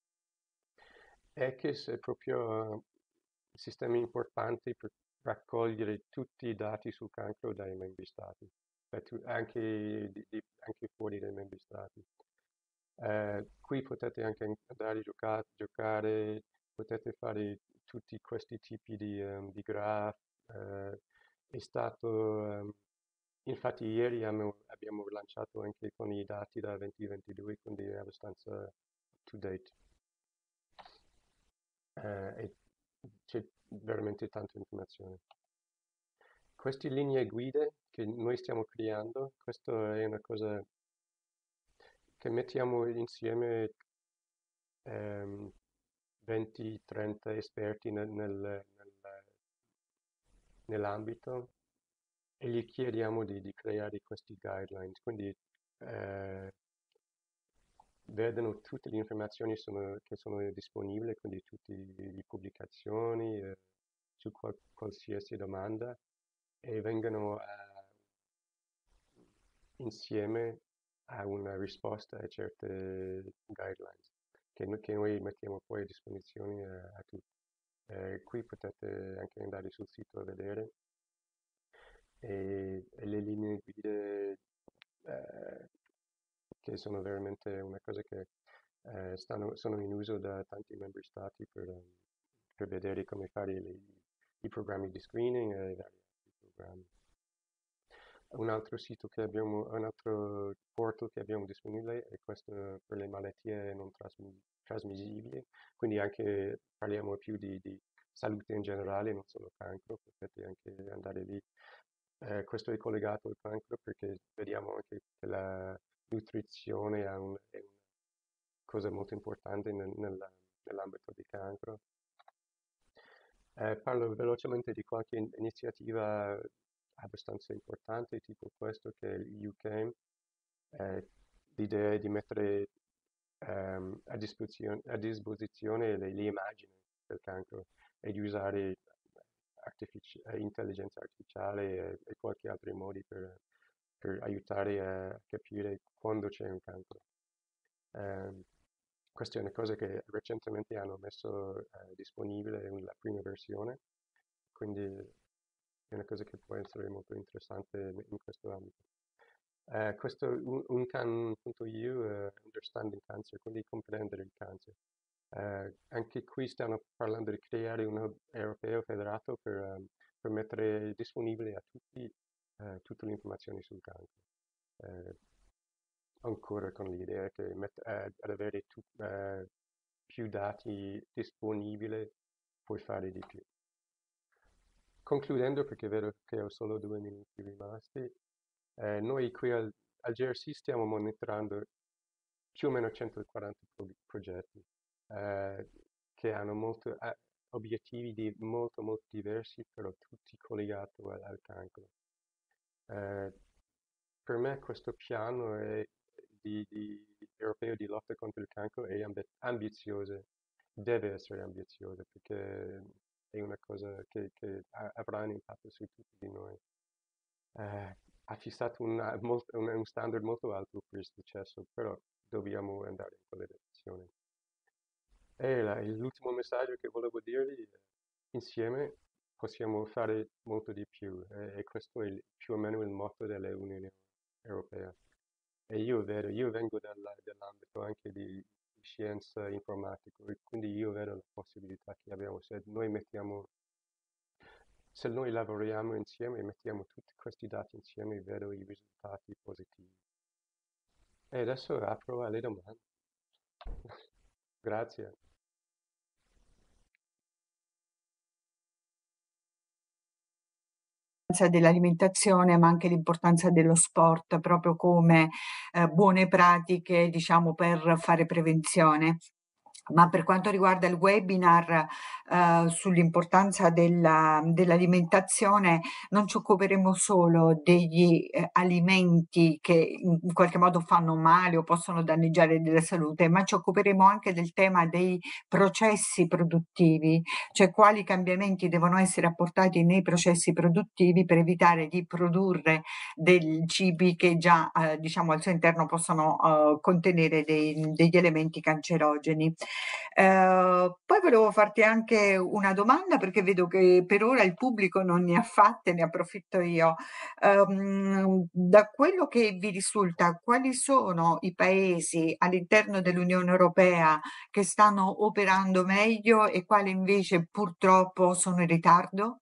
ECHIS è proprio sistemi importanti per raccogliere tutti i dati sul cancro dai membri stati, anche, anche fuori dai membri stati. Qui potete anche andare a giocare, potete fare tutti questi tipi di graph. È stato, infatti ieri abbiamo lanciato anche con i dati da 2022, quindi è abbastanza up to date. E c'è veramente tanta informazione. Queste linee guide che noi stiamo creando, questa è una cosa che mettiamo insieme 20-30 esperti nell'ambito e gli chiediamo di creare questi guidelines. Quindi vedono tutte le informazioni che sono disponibili, quindi tutte le pubblicazioni su qualsiasi domanda e vengono insieme a una risposta a certe guidelines che noi mettiamo poi a disposizione a tutti. Qui potete anche andare sul sito a vedere e le linee guida che sono veramente una cosa che sono in uso da tanti membri stati per vedere come fare i programmi di screening e i vari altri programmi. Un altro portal che abbiamo disponibile è questo per le malattie non trasmissibili, quindi anche parliamo più di salute in generale, non solo cancro, potete anche andare lì. Questo è collegato al cancro perché vediamo anche che la nutrizione è una cosa molto importante nell'ambito di cancro. Parlo velocemente di qualche iniziativa abbastanza importante, tipo questo che è il UK. L'idea è di mettere a disposizione le immagini del cancro e di usare intelligenza artificiale e qualche altro modi per aiutare a capire quando c'è un cancro. Ehm, Questa è una cosa che recentemente hanno messo disponibile nella prima versione, quindi è una cosa che può essere molto interessante in questo ambito. Questo uncan.eu, Understanding Cancer, quindi comprendere il cancer. Anche qui stiamo parlando di creare un hub europeo federato per mettere disponibile a tutti tutte le informazioni sul cancro. Eh, Ancora con l'idea che ad avere più dati disponibili puoi fare di più. Concludendo, perché vedo che ho solo 2 minuti rimasti, noi qui al GRC stiamo monitorando più o meno 140 progetti eh, che hanno obiettivi molto molto diversi, però tutti collegati al cancro. Eh, per me questo piano europeo di lotta contro il cancro è ambizioso, deve essere ambizioso perché è una cosa che avrà un impatto su tutti di noi. Ha fissato un standard molto alto per il successo, però dobbiamo andare in quella direzione. E l'ultimo messaggio che volevo dirvi, insieme possiamo fare molto di più, e questo è più o meno il motto dell'Unione Europea. E io vengo dall'ambito anche di scienza informatica, e quindi io vedo la possibilità che abbiamo se noi lavoriamo insieme e mettiamo tutti questi dati insieme, vedo i risultati positivi. E adesso apro alle domande. Grazie. Dell'alimentazione, ma anche l'importanza dello sport, proprio come buone pratiche, diciamo, per fare prevenzione. Ma per quanto riguarda il webinar sull'importanza dell'alimentazione, non ci occuperemo solo degli alimenti che in qualche modo fanno male o possono danneggiare la salute, ma ci occuperemo anche del tema dei processi produttivi, cioè quali cambiamenti devono essere apportati nei processi produttivi per evitare di produrre dei cibi che già diciamo al suo interno possono contenere degli elementi cancerogeni. Poi volevo farti anche una domanda perché vedo che per ora il pubblico non ne ha fatte, ne approfitto io. Da quello che vi risulta, quali sono i paesi all'interno dell'Unione Europea che stanno operando meglio e quali invece purtroppo sono in ritardo?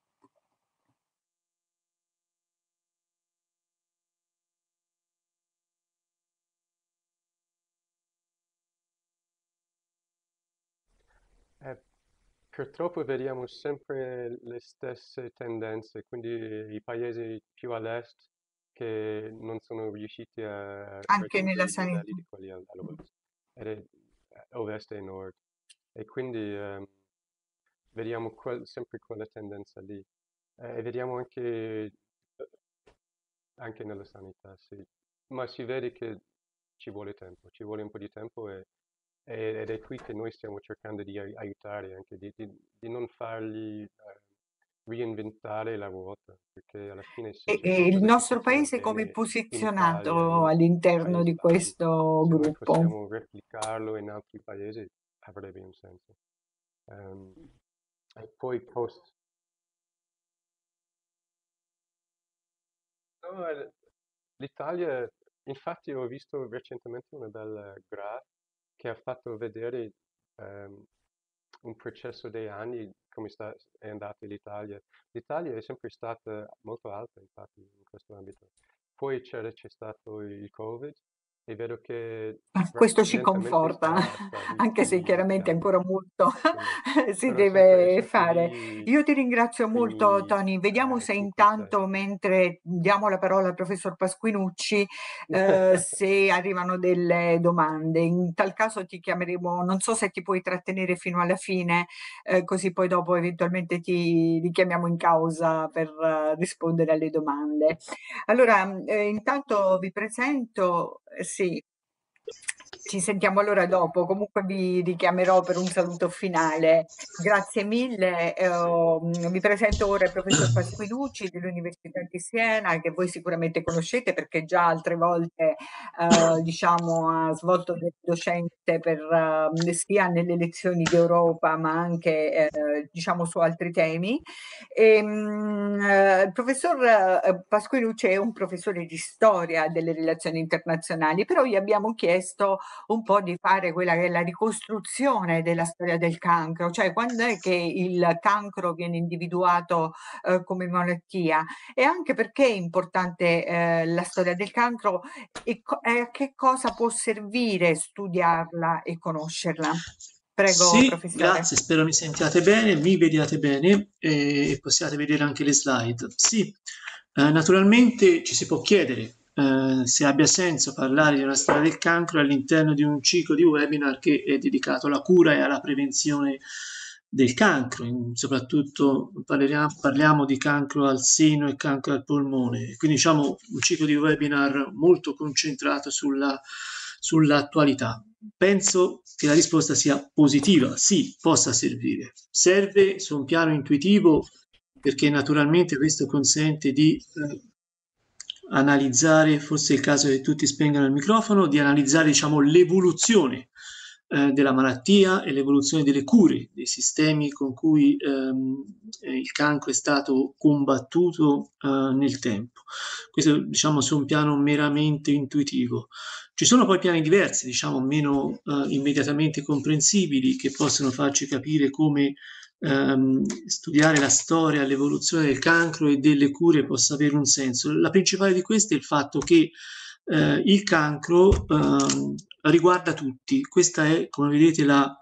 Eh, Purtroppo vediamo sempre le stesse tendenze, quindi i paesi più all'est che non sono riusciti a Anche raggiungere nella i sanità. livelli di quelli all'ovest, ed è ovest e nord. E quindi vediamo sempre quella tendenza lì. E vediamo anche nella sanità, sì. Ma si vede che ci vuole un po' di tempo ed è qui che noi stiamo cercando di aiutare, anche di non fargli reinventare la ruota, perché alla fine se c'è E il qualcosa che nostro funziona paese come è bene in Italia, posizionato in all'interno Paesi di Bassi, questo se noi gruppo? possiamo replicarlo in altri paesi avrebbe un senso. Ehm, e poi post... No, l'Italia, infatti ho visto recentemente una bella graph che ha fatto vedere ehm, un processo dei anni come è andata l'Italia. L'Italia è sempre stata molto alta, infatti, in questo ambito. Poi c'è stato il Covid e vedo che Questo ci lentamente conforta, sta anche se chiaramente iniziando. ancora molto Insomma, si però è deve sempre fare. lì Io ti ringrazio molto, primi Tony. Vediamo se 5-6. intanto, mentre diamo la parola al professor Pasquinucci, se arrivano delle domande. In tal caso ti chiameremo, non so se ti puoi trattenere fino alla fine, così poi dopo eventualmente ti richiamiamo in causa per rispondere alle domande. Allora, intanto vi presento, sì, ci sentiamo allora dopo, comunque vi richiamerò per un saluto finale. Grazie mille. Vi presento ora il professor Pasquinucci dell'Università di Siena, che voi sicuramente conoscete perché già altre volte diciamo, ha svolto del docente per, sia nelle lezioni d'Europa ma anche diciamo, su altri temi. Il professor Pasquinucci è un professore di storia delle relazioni internazionali, però gli abbiamo chiesto un po' di fare quella che è la ricostruzione della storia del cancro, cioè quando è che il cancro viene individuato come malattia e anche perché è importante la storia del cancro e a che cosa può servire studiarla e conoscerla. Prego, Sì, professore. grazie, spero mi sentiate bene, mi vediate bene e possiate vedere anche le slide. Sì, naturalmente ci si può chiedere se abbia senso parlare di una storia del cancro all'interno di un ciclo di webinar che è dedicato alla cura e alla prevenzione del cancro. Soprattutto parliamo di cancro al seno e cancro al polmone, quindi diciamo un ciclo di webinar molto concentrato sull'attualità. Penso che la risposta sia positiva, sì, possa servire. Serve su un piano intuitivo perché naturalmente questo consente di analizzare, forse è il caso che tutti spengano il microfono, di analizzare diciamo, l'evoluzione della malattia e l'evoluzione delle cure, dei sistemi con cui il cancro è stato combattuto nel tempo. Questo diciamo su un piano meramente intuitivo. Ci sono poi piani diversi, diciamo meno immediatamente comprensibili, che possono farci capire come studiare la storia, l'evoluzione del cancro e delle cure possa avere un senso. La principale di queste è il fatto che il cancro riguarda tutti. Questa è, come vedete,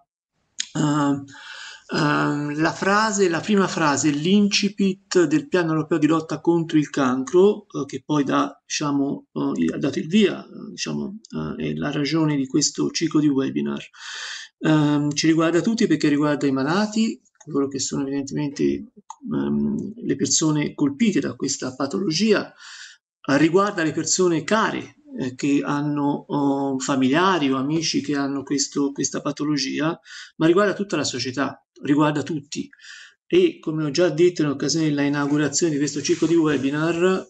la frase, la prima frase, l'incipit del piano europeo di lotta contro il cancro, che poi diciamo, ha dato il via, diciamo, è la ragione di questo ciclo di webinar. Ci riguarda tutti perché riguarda i malati, coloro che sono evidentemente le persone colpite da questa patologia, riguarda le persone care che hanno familiari o amici che hanno questa patologia, ma riguarda tutta la società, riguarda tutti. E come ho già detto in occasione della inaugurazione di questo ciclo di webinar,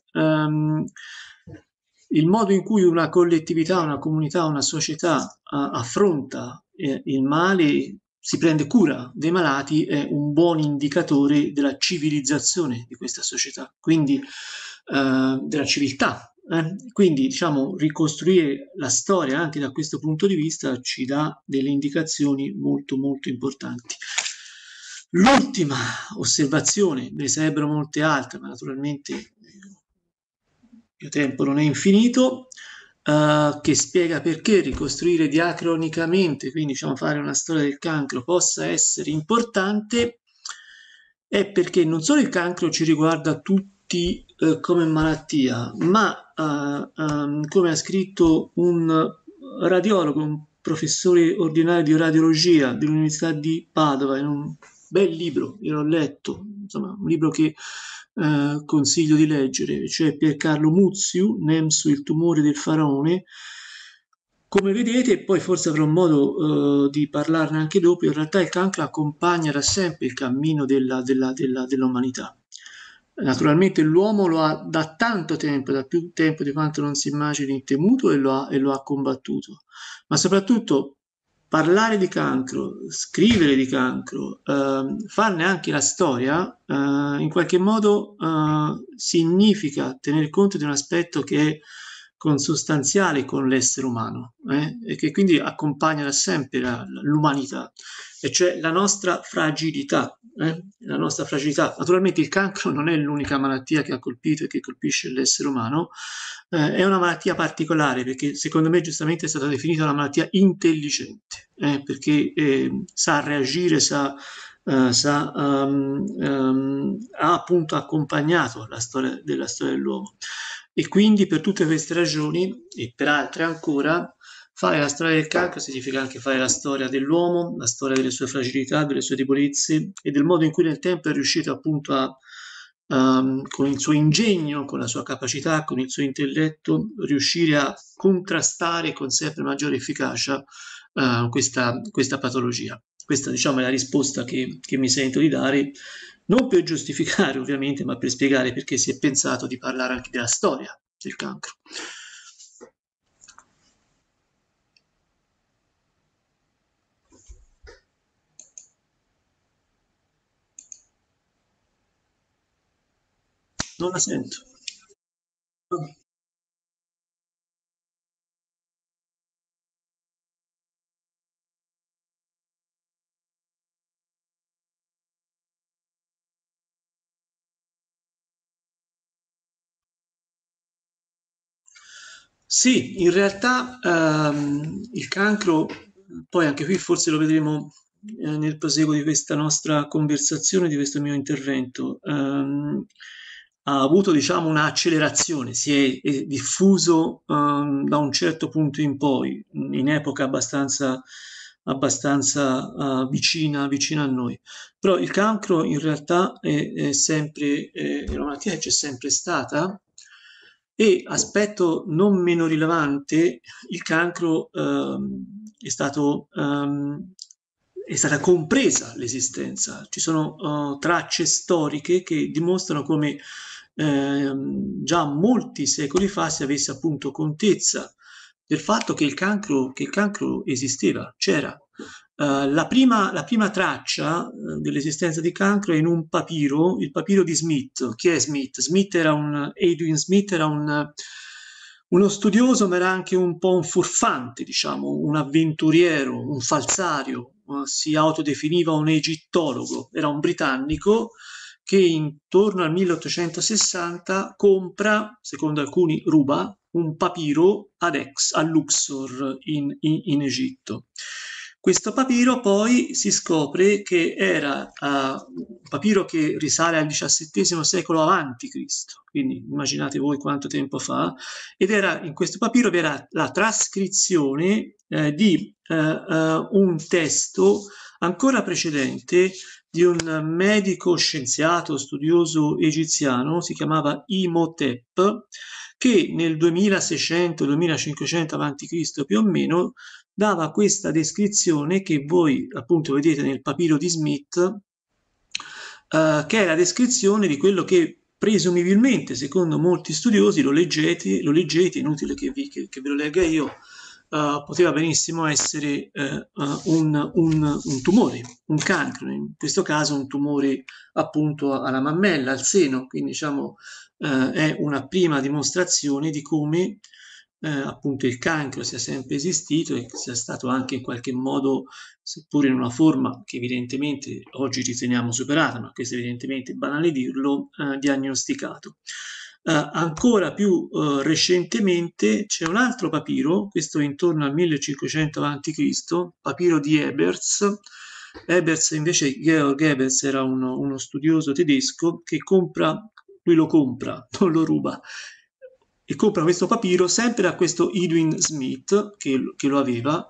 il modo in cui una collettività, una comunità, una società affronta il male, si prende cura dei malati, è un buon indicatore della civilizzazione di questa società, quindi della civiltà. Quindi, diciamo, ricostruire la storia anche da questo punto di vista ci dà delle indicazioni molto, molto importanti. L'ultima osservazione, ne sarebbero molte altre, ma naturalmente il mio tempo non è infinito, che spiega perché ricostruire diacronicamente, quindi diciamo fare una storia del cancro, possa essere importante, è perché non solo il cancro ci riguarda tutti come malattia, ma come ha scritto un radiologo, un professore ordinario di radiologia dell'Università di Padova, in un bel libro, io l'ho letto, insomma, un libro che consiglio di leggere, cioè Piercarlo Muzziu, Nem sul tumore del faraone, Come vedete, poi forse avrò modo di parlarne anche dopo, in realtà il cancro accompagna da sempre il cammino dell'umanità. Naturalmente l'uomo lo ha da tanto tempo, da più tempo di quanto non si immagini, temuto e lo ha combattuto, ma soprattutto parlare di cancro, scrivere di cancro, farne anche la storia, in qualche modo significa tener conto di un aspetto che è consustanziale con l'essere umano, e che quindi accompagna da sempre l'umanità, e cioè la nostra fragilità. La nostra fragilità. Naturalmente il cancro non è l'unica malattia che ha colpito e che colpisce l'essere umano, è una malattia particolare perché secondo me giustamente è stata definita una malattia intelligente, perché sa reagire, ha appunto accompagnato la storia dell'uomo. E quindi per tutte queste ragioni e per altre ancora, fare la storia del cancro significa anche fare la storia dell'uomo, la storia delle sue fragilità, delle sue debolezze e del modo in cui nel tempo è riuscito appunto con il suo ingegno, con la sua capacità, con il suo intelletto, riuscire a contrastare con sempre maggiore efficacia questa patologia. Questa, diciamo, è la risposta che mi sento di dare, non per giustificare ovviamente, ma per spiegare perché si è pensato di parlare anche della storia del cancro. Non la sento. Sì, in realtà il cancro, poi anche qui forse lo vedremo nel proseguo di questa nostra conversazione, di questo mio intervento, ha avuto diciamo un'accelerazione, è diffuso da un certo punto in poi, in epoca abbastanza vicina a noi. Però il cancro in realtà è sempre, è una malattia che c'è sempre stata e aspetto non meno rilevante, il cancro è stata compresa l'esistenza. Ci sono tracce storiche che dimostrano come già molti secoli fa si avesse appunto contezza del fatto che il cancro esisteva, c'era. La prima traccia dell'esistenza di cancro è in un papiro, il papiro di Smith. Chi è Smith? Adrian Smith era uno studioso, ma era anche un po' un furfante, diciamo, un avventuriero, un falsario, si autodefiniva un egittologo, era un britannico che intorno al 1860 compra, secondo alcuni ruba, un papiro a Luxor in Egitto. Questo papiro poi si scopre che era un papiro che risale al XVII secolo avanti Cristo, quindi immaginate voi quanto tempo fa, ed era in questo papiro vi era la trascrizione di un testo ancora precedente di un medico scienziato studioso egiziano, si chiamava Imhotep, che nel 2600-2500 a.C. più o meno dava questa descrizione che voi appunto vedete nel papiro di Smith, che è la descrizione di quello che presumibilmente, secondo molti studiosi, lo leggete, inutile che ve lo legga io, poteva benissimo essere un tumore, un cancro, in questo caso un tumore appunto alla mammella, al seno, quindi diciamo è una prima dimostrazione di come appunto il cancro sia sempre esistito e sia stato anche in qualche modo, seppur in una forma che evidentemente oggi riteniamo superata, ma questo evidentemente è banale dirlo, diagnosticato. Ancora più recentemente c'è un altro papiro, questo intorno al 1500 a.C., papiro di Ebers. Ebers invece, Georg Ebers era uno studioso tedesco che lui lo compra, non lo ruba, e compra questo papiro sempre da questo Edwin Smith che lo aveva.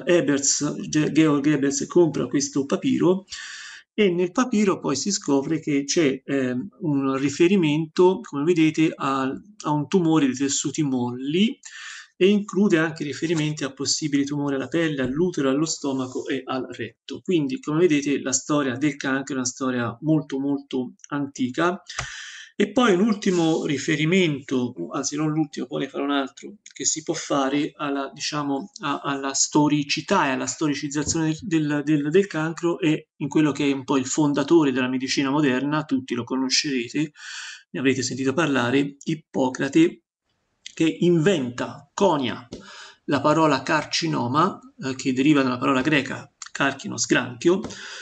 Georg Ebers compra questo papiro e nel papiro poi si scopre che c'è un riferimento, come vedete, a un tumore dei tessuti molli e include anche riferimenti a possibili tumori alla pelle, all'utero, allo stomaco e al retto. Quindi, come vedete, la storia del cancro è una storia molto molto antica. E poi un ultimo riferimento, anzi non l'ultimo, poi ne farò un altro, che si può fare alla, diciamo, alla storicità e alla storicizzazione del cancro, è in quello che è un po' il fondatore della medicina moderna, tutti lo conoscerete, ne avrete sentito parlare, Ippocrate, che inventa, conia la parola carcinoma, che deriva dalla parola greca carchinos, granchio,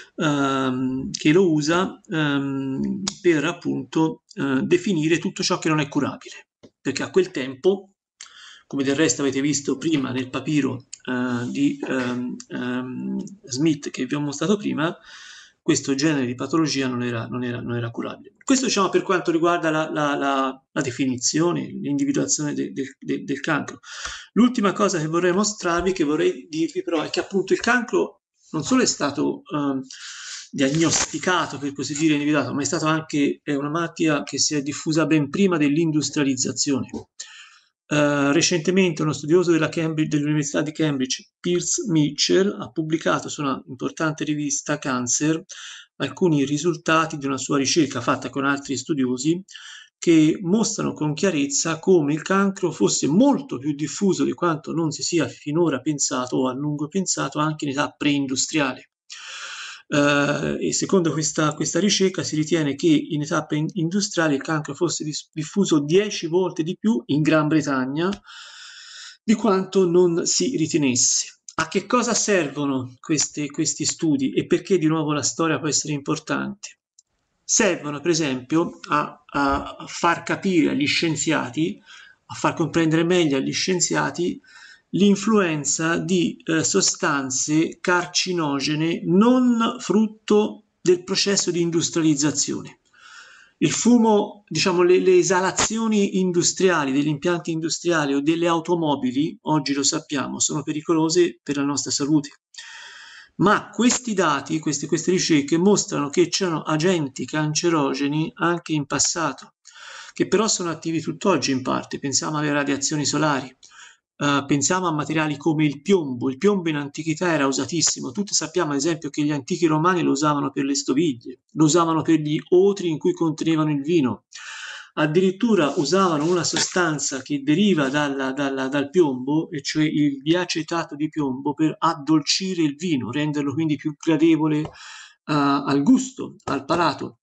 che lo usa per appunto definire tutto ciò che non è curabile, perché a quel tempo, come del resto avete visto prima nel papiro di Smith che vi ho mostrato prima, questo genere di patologia non era curabile. Questo, diciamo, per quanto riguarda la definizione, l'individuazione del cancro. L'ultima cosa che vorrei mostrarvi, che vorrei dirvi però, è che appunto il cancro non solo è stato diagnosticato, per così dire, individuato, ma è una malattia che si è diffusa ben prima dell'industrializzazione. Recentemente uno studioso dell'Università di Cambridge, Piers Mitchell, ha pubblicato su una importante rivista Cancer alcuni risultati di una sua ricerca fatta con altri studiosi che mostrano con chiarezza come il cancro fosse molto più diffuso di quanto non si sia finora pensato o a lungo pensato anche in età preindustriale. E secondo questa ricerca si ritiene che in età industriale il cancro fosse diffuso 10 volte di più in Gran Bretagna di quanto non si ritenesse. A che cosa servono questi studi e perché di nuovo la storia può essere importante? Servono per esempio a far capire agli scienziati, a far comprendere meglio agli scienziati l'influenza di sostanze carcinogene non frutto del processo di industrializzazione. Il fumo, diciamo, le esalazioni industriali degli impianti industriali o delle automobili, oggi lo sappiamo, sono pericolose per la nostra salute. Ma questi dati, queste ricerche mostrano che c'erano agenti cancerogeni anche in passato, che però sono attivi tutt'oggi in parte. Pensiamo alle radiazioni solari, pensiamo a materiali come il piombo. Il piombo in antichità era usatissimo. Tutti sappiamo ad esempio che gli antichi romani lo usavano per le stoviglie, lo usavano per gli otri in cui contenevano il vino. Addirittura usavano una sostanza che deriva dal piombo, e cioè il diacetato di piombo, per addolcire il vino, renderlo quindi più gradevole al gusto, al palato.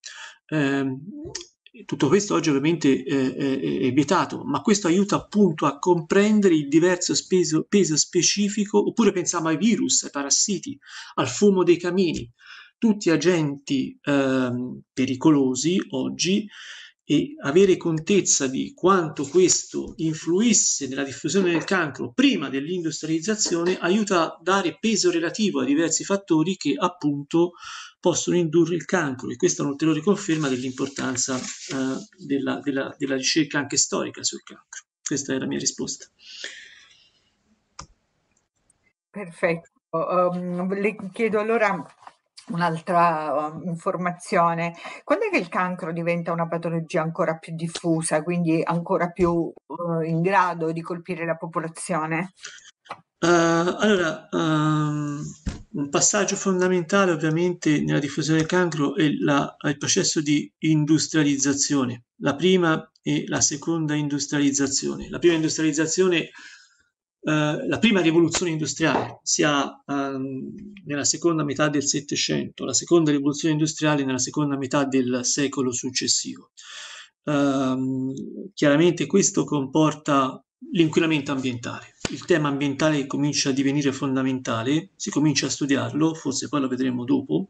Tutto questo oggi ovviamente è vietato, ma questo aiuta appunto a comprendere il diverso peso specifico, oppure pensiamo ai virus, ai parassiti, al fumo dei camini, tutti agenti pericolosi oggi, e avere contezza di quanto questo influisse nella diffusione del cancro prima dell'industrializzazione aiuta a dare peso relativo a diversi fattori che appunto possono indurre il cancro, e questa è un'ulteriore conferma dell'importanza della ricerca anche storica sul cancro. Questa è la mia risposta. Perfetto. Le chiedo allora un'altra informazione. Quando è che il cancro diventa una patologia ancora più diffusa, quindi ancora più in grado di colpire la popolazione? Allora, un passaggio fondamentale ovviamente nella diffusione del cancro è il processo di industrializzazione, la prima e la seconda industrializzazione. La prima industrializzazione, la prima rivoluzione industriale si ha nella seconda metà del Settecento, la seconda rivoluzione industriale nella seconda metà del secolo successivo. Chiaramente questo comporta l'inquinamento ambientale. Il tema ambientale comincia a divenire fondamentale, si comincia a studiarlo, forse poi lo vedremo dopo,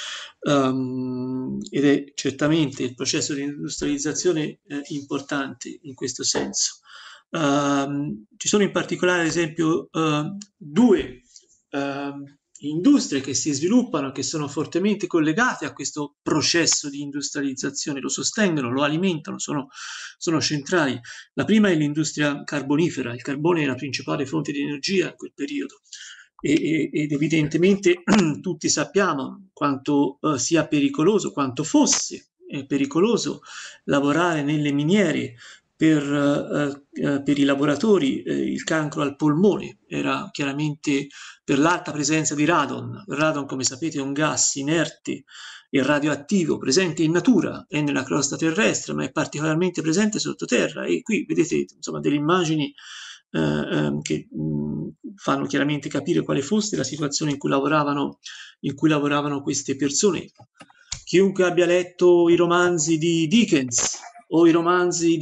ed è certamente il processo di industrializzazione importante in questo senso. Ci sono in particolare, ad esempio, due industrie che si sviluppano, che sono fortemente collegate a questo processo di industrializzazione, lo sostengono, lo alimentano, sono centrali. La prima è l'industria carbonifera. Il carbone è la principale fonte di energia in quel periodo ed evidentemente tutti sappiamo quanto sia pericoloso, quanto fosse pericoloso lavorare nelle miniere per i lavoratori il cancro al polmone era chiaramente per l'alta presenza di radon. Il radon, come sapete, è un gas inerte e radioattivo presente in natura e nella crosta terrestre, ma è particolarmente presente sottoterra. E qui vedete insomma delle immagini che fanno chiaramente capire quale fosse la situazione in cui lavoravano queste persone. Chiunque abbia letto i romanzi di Dickens o i romanzi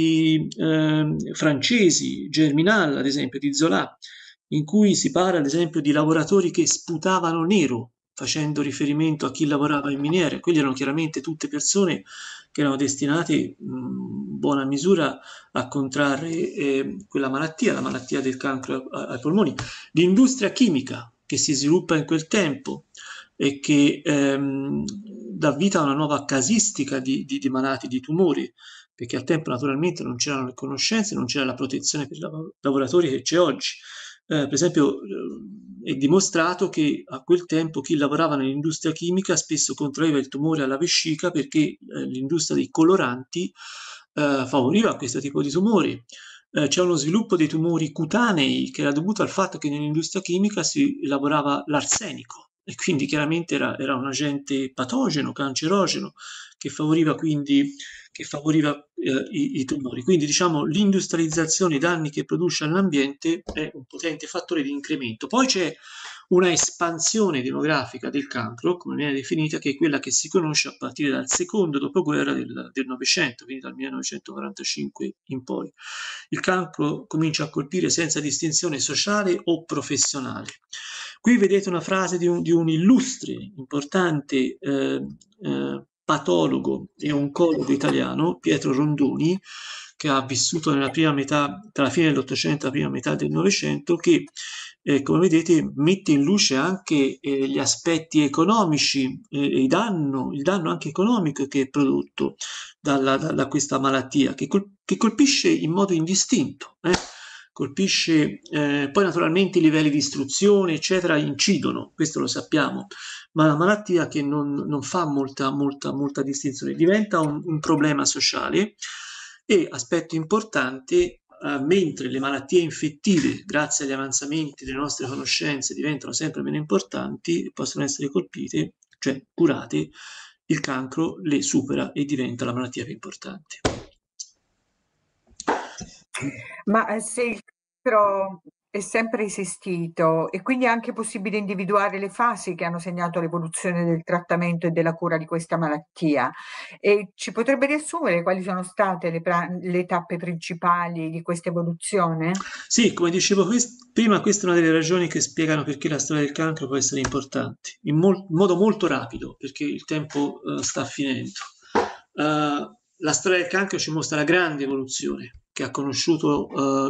francesi, Germinal ad esempio, di Zola, in cui si parla ad esempio di lavoratori che sputavano nero, facendo riferimento a chi lavorava in miniere. Quelli erano chiaramente tutte persone che erano destinate in buona misura a contrarre quella malattia, la malattia del cancro ai polmoni. L'industria chimica che si sviluppa in quel tempo e che dà vita a una nuova casistica di malati di tumori, perché al tempo naturalmente non c'erano le conoscenze, non c'era la protezione per i lavoratori che c'è oggi. Per esempio, è dimostrato che a quel tempo chi lavorava nell'industria chimica spesso contraeva il tumore alla vescica perché l'industria dei coloranti favoriva questo tipo di tumori. C'è uno sviluppo dei tumori cutanei che era dovuto al fatto che nell'industria chimica si lavorava l'arsenico e quindi chiaramente era un agente patogeno, cancerogeno, che favoriva quindi i tumori. Quindi diciamo l'industrializzazione, i danni che produce all'ambiente è un potente fattore di incremento. Poi c'è una espansione demografica del cancro, come viene definita, che è quella che si conosce a partire dal secondo dopoguerra del Novecento, quindi dal 1945 in poi. Il cancro comincia a colpire senza distinzione sociale o professionale. Qui vedete una frase di un illustre, importante patologo e oncologo italiano, Pietro Rondoni, che ha vissuto nella prima metà, tra la fine dell'Ottocento e la prima metà del Novecento, che come vedete mette in luce anche gli aspetti economici e il danno anche economico che è prodotto da questa malattia, che colpisce in modo indistinto. Colpisce, poi naturalmente i livelli di istruzione, eccetera, incidono, questo lo sappiamo, ma è una malattia che non fa molta distinzione, diventa un problema sociale e, aspetto importante, mentre le malattie infettive, grazie agli avanzamenti delle nostre conoscenze, diventano sempre meno importanti e possono essere colpite, cioè curate, il cancro le supera e diventa la malattia più importante. Ma se il cancro è sempre esistito e quindi è anche possibile individuare le fasi che hanno segnato l'evoluzione del trattamento e della cura di questa malattia, e ci potrebbe riassumere quali sono state le tappe principali di questa evoluzione? Sì, come dicevo prima, questa è una delle ragioni che spiegano perché la storia del cancro può essere importante, in modo molto rapido, perché il tempo sta finendo. La storia del cancro ci mostra la grande evoluzione che ha conosciuto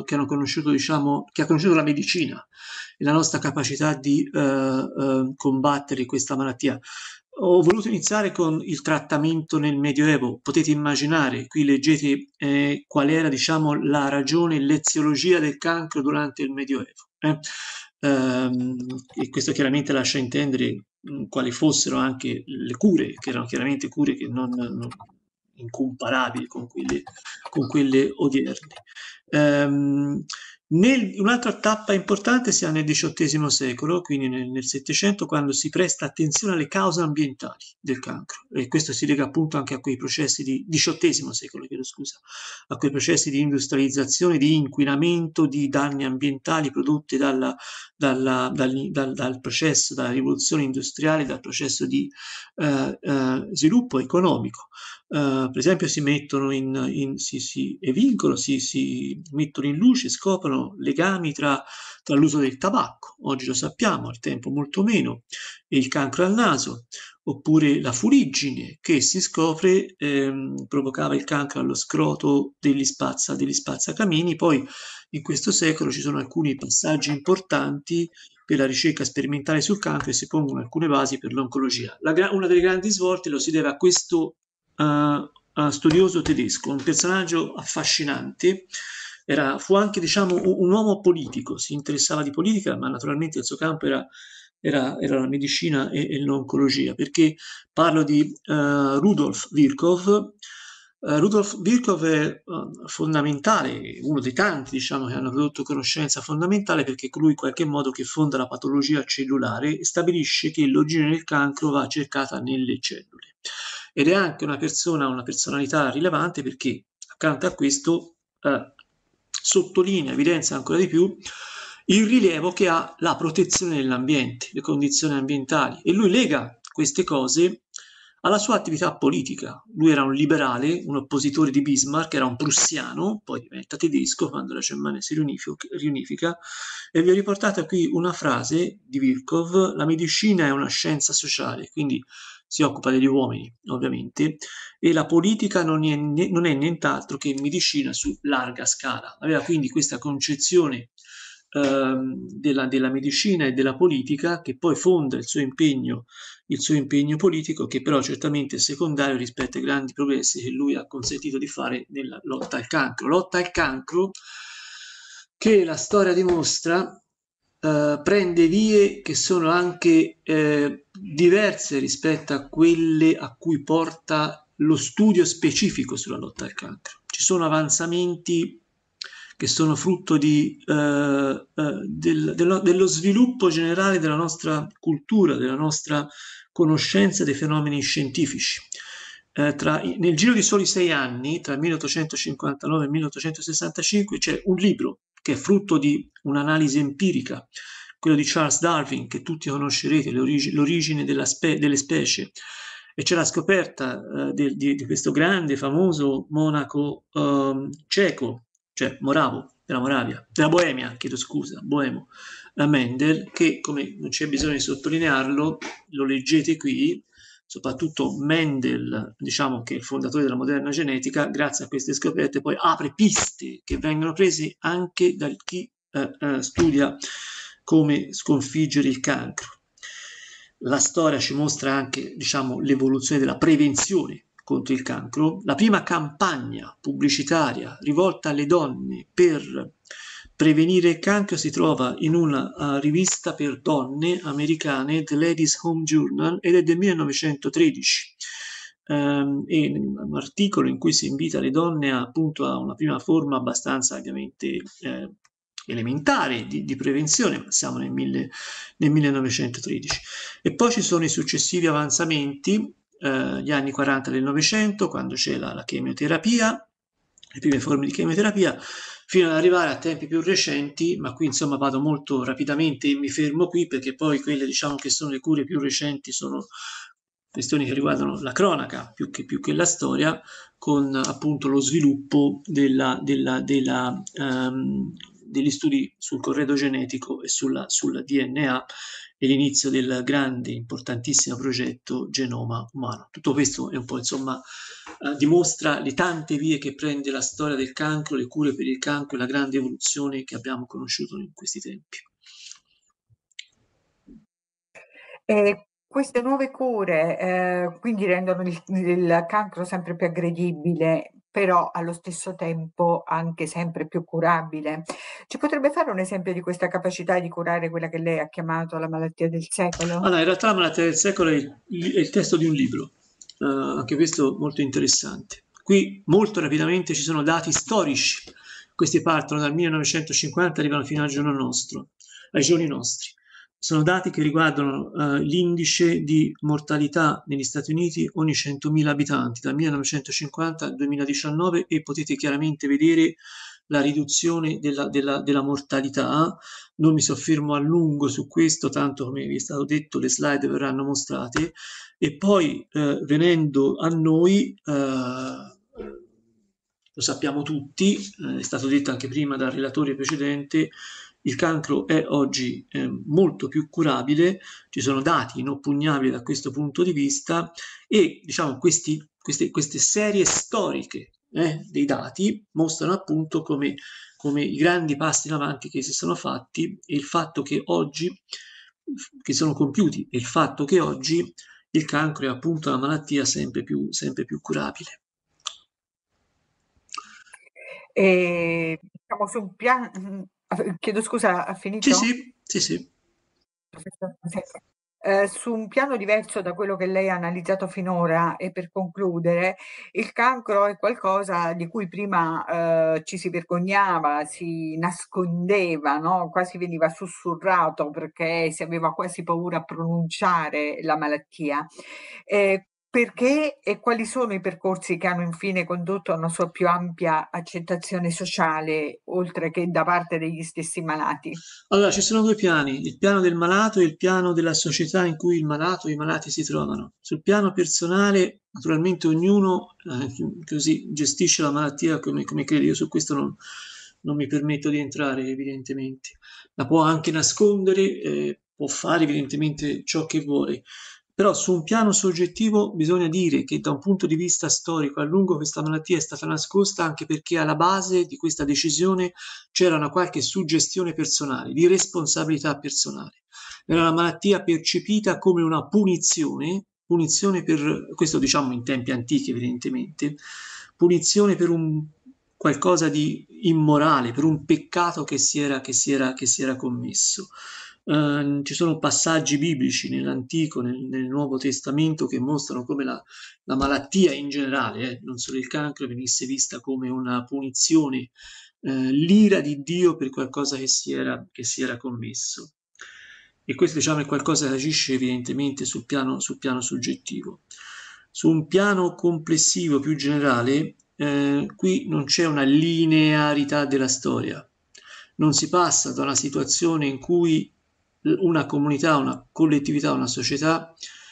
la medicina e la nostra capacità di combattere questa malattia. Ho voluto iniziare con il trattamento nel Medioevo. Potete immaginare, qui leggete qual era, diciamo, la ragione, l'eziologia del cancro durante il Medioevo. E questo chiaramente lascia intendere quali fossero anche le cure, che erano chiaramente cure che non incomparabili con quelle odierne. Un'altra tappa importante si ha nel XVIII secolo, quindi nel Settecento, quando si presta attenzione alle cause ambientali del cancro, e questo si lega appunto anche a quei processi di XVIII secolo, chiedo scusa, a quei processi di industrializzazione, di inquinamento, di danni ambientali prodotti dal processo, dalla rivoluzione industriale, dal processo di sviluppo economico. Per esempio si mettono si mettono in luce, scoprono legami tra l'uso del tabacco, oggi lo sappiamo, al tempo molto meno, e il cancro al naso, oppure la fuliggine che si scopre provocava il cancro allo scroto degli spazzacamini. Poi in questo secolo ci sono alcuni passaggi importanti per la ricerca sperimentale sul cancro e si pongono alcune basi per l'oncologia. Una delle grandi svolte lo si deve a questo studioso tedesco, un personaggio affascinante. Fu anche, diciamo, un uomo politico, si interessava di politica, ma naturalmente il suo campo era la medicina e l'oncologia, perché parlo di Rudolf Virchow, Rudolf Virchow è fondamentale, uno dei tanti, diciamo, che hanno prodotto conoscenza fondamentale, perché è colui in qualche modo che fonda la patologia cellulare e stabilisce che l'origine del cancro va cercata nelle cellule. Ed è anche una persona, una personalità rilevante, perché accanto a questo sottolinea, evidenzia ancora di più il rilievo che ha la protezione dell'ambiente, le condizioni ambientali, e lui lega queste cose alla sua attività politica. Lui era un liberale, un oppositore di Bismarck, era un prussiano, poi diventa tedesco quando la Germania si riunifica, e vi ho riportato qui una frase di Virchow: la medicina è una scienza sociale, quindi si occupa degli uomini, ovviamente, e la politica non è nient'altro che medicina su larga scala. Aveva quindi questa concezione della medicina e della politica, che poi fonda il suo impegno politico, che però certamente è secondario rispetto ai grandi progressi che lui ha consentito di fare nella lotta al cancro. Lotta al cancro che la storia dimostra prende vie che sono anche diverse rispetto a quelle a cui porta lo studio specifico sulla lotta al cancro. Ci sono avanzamenti che sono frutto dello sviluppo generale della nostra cultura, della nostra conoscenza dei fenomeni scientifici. Nel giro di soli 6 anni, tra il 1859 e il 1865, c'è un libro che è frutto di un'analisi empirica, quello di Charles Darwin, che tutti conoscerete, l'origine delle specie, e c'è la scoperta di questo grande, famoso monaco ceco, cioè moravo, della Moravia, della Boemia, chiedo scusa, Boemo, Mendel, che, come non c'è bisogno di sottolinearlo, lo leggete qui, soprattutto Mendel, diciamo che è il fondatore della moderna genetica, grazie a queste scoperte poi apre piste che vengono prese anche da chi studia come sconfiggere il cancro. La storia ci mostra anche, diciamo, l'evoluzione della prevenzione contro il cancro. La prima campagna pubblicitaria rivolta alle donne per prevenire il cancro si trova in una rivista per donne americane, The Ladies Home Journal, ed è del 1913. È un articolo in cui si invita le donne appunto a una prima forma abbastanza ovviamente elementare di prevenzione, ma siamo nel 1913. E poi ci sono i successivi avanzamenti, gli anni 40 del Novecento, quando c'è la chemioterapia, le prime forme di chemioterapia, fino ad arrivare a tempi più recenti, ma qui insomma vado molto rapidamente e mi fermo qui, perché poi quelle, diciamo, che sono le cure più recenti sono questioni che riguardano la cronaca più che la storia, con appunto lo sviluppo degli studi sul corredo genetico e sul DNA, e l'inizio del grande, importantissimo progetto Genoma Umano. Tutto questo è un po', insomma, dimostra le tante vie che prende la storia del cancro, le cure per il cancro e la grande evoluzione che abbiamo conosciuto in questi tempi. Queste nuove cure quindi rendono il cancro sempre più aggredibile, però allo stesso tempo anche sempre più curabile. Ci potrebbe fare un esempio di questa capacità di curare quella che lei ha chiamato la malattia del secolo? Allora, in realtà la malattia del secolo è il testo di un libro, anche questo molto interessante. Qui molto rapidamente ci sono dati storici, questi partono dal 1950 e arrivano fino al giorno nostro, ai giorni nostri. Sono dati che riguardano l'indice di mortalità negli Stati Uniti ogni 100.000 abitanti dal 1950 al 2019, e potete chiaramente vedere la riduzione della mortalità. Non mi soffermo a lungo su questo, tanto come vi è stato detto le slide verranno mostrate. E poi venendo a noi, lo sappiamo tutti, è stato detto anche prima dal relatore precedente, il cancro è oggi molto più curabile, ci sono dati inoppugnabili da questo punto di vista, e diciamo queste serie storiche dei dati mostrano appunto come i grandi passi in avanti che si sono fatti, e il fatto che oggi, che sono compiuti, e il fatto che oggi il cancro è appunto una malattia sempre più curabile. Diciamo su un piano, chiedo scusa, ha Sì, finito? sì, sì, sì. Sì. Su un piano diverso da quello che lei ha analizzato finora, e per concludere, il cancro è qualcosa di cui prima ci si vergognava, si nascondeva, no? Quasi veniva sussurrato perché si aveva quasi paura a pronunciare la malattia. Perché e quali sono i percorsi che hanno infine condotto a una sua più ampia accettazione sociale, oltre che da parte degli stessi malati? Allora, ci sono due piani, il piano del malato e il piano della società in cui il malato e i malati si trovano. Sul piano personale, naturalmente ognuno così gestisce la malattia come crede. Io su questo non mi permetto di entrare, evidentemente. La può anche nascondere, può fare evidentemente ciò che vuole. Però su un piano soggettivo bisogna dire che da un punto di vista storico a lungo questa malattia è stata nascosta anche perché alla base di questa decisione c'era una qualche suggestione personale, di responsabilità personale. Era una malattia percepita come una punizione per, questo diciamo in tempi antichi evidentemente, punizione per un qualcosa di immorale, per un peccato che si era commesso. Ci sono passaggi biblici nell'Antico, nel Nuovo Testamento che mostrano come la malattia in generale, non solo il cancro, venisse vista come una punizione, l'ira di Dio per qualcosa che si era commesso. E questo diciamo è qualcosa che agisce evidentemente sul piano soggettivo. Su un piano complessivo più generale, qui non c'è una linearità della storia. Non si passa da una situazione in cui una comunità, una collettività, una società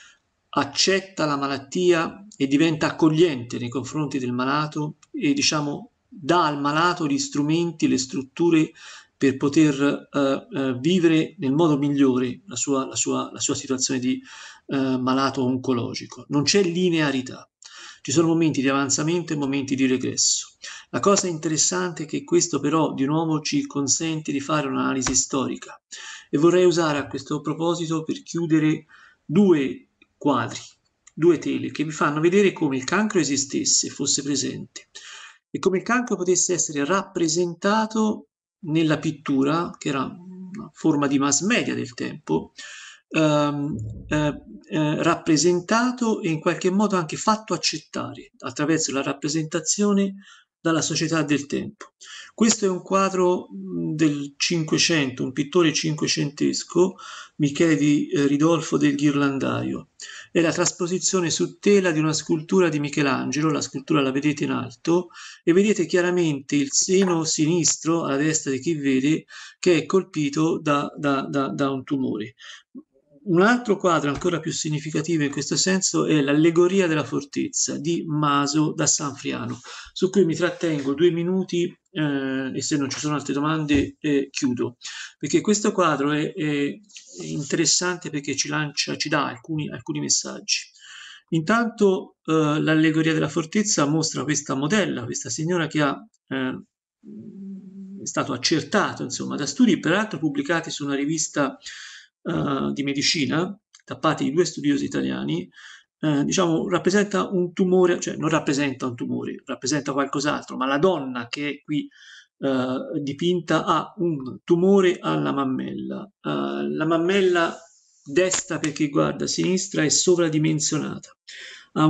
accetta la malattia e diventa accogliente nei confronti del malato e diciamo dà al malato gli strumenti, le strutture per poter vivere nel modo migliore la sua situazione di malato oncologico. Non c'è linearità. Ci sono momenti di avanzamento e momenti di regresso. La cosa interessante è che questo però di nuovo ci consente di fare un'analisi storica e vorrei usare a questo proposito per chiudere due quadri, due tele che vi fanno vedere come il cancro esistesse, fosse presente e come il cancro potesse essere rappresentato nella pittura, che era una forma di mass media del tempo, ehm, rappresentato e in qualche modo anche fatto accettare attraverso la rappresentazione dalla società del tempo. Questo è un quadro del Cinquecento, un pittore cinquecentesco, Michele di Ridolfo del Ghirlandaio. È la trasposizione su tela di una scultura di Michelangelo, la scultura la vedete in alto, e vedete chiaramente il seno sinistro, alla destra di chi vede, che è colpito da un tumore. Un altro quadro ancora più significativo in questo senso è l'Allegoria della fortezza di Maso da Sanfriano, su cui mi trattengo 2 minuti e se non ci sono altre domande chiudo, perché questo quadro è interessante perché ci dà alcuni messaggi. Intanto l'Allegoria della fortezza mostra questa modella, questa signora che è stato accertato insomma, da studi peraltro pubblicati su una rivista di medicina, tappati di due studiosi italiani, diciamo, rappresenta un tumore, cioè non rappresenta un tumore, rappresenta qualcos'altro, ma la donna che è qui dipinta ha un tumore alla mammella. La mammella destra per chi guarda a sinistra è sovradimensionata, ha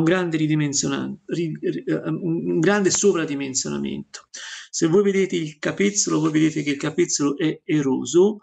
un grande sovradimensionamento. Se voi vedete il capezzolo, voi vedete che il capezzolo è eroso,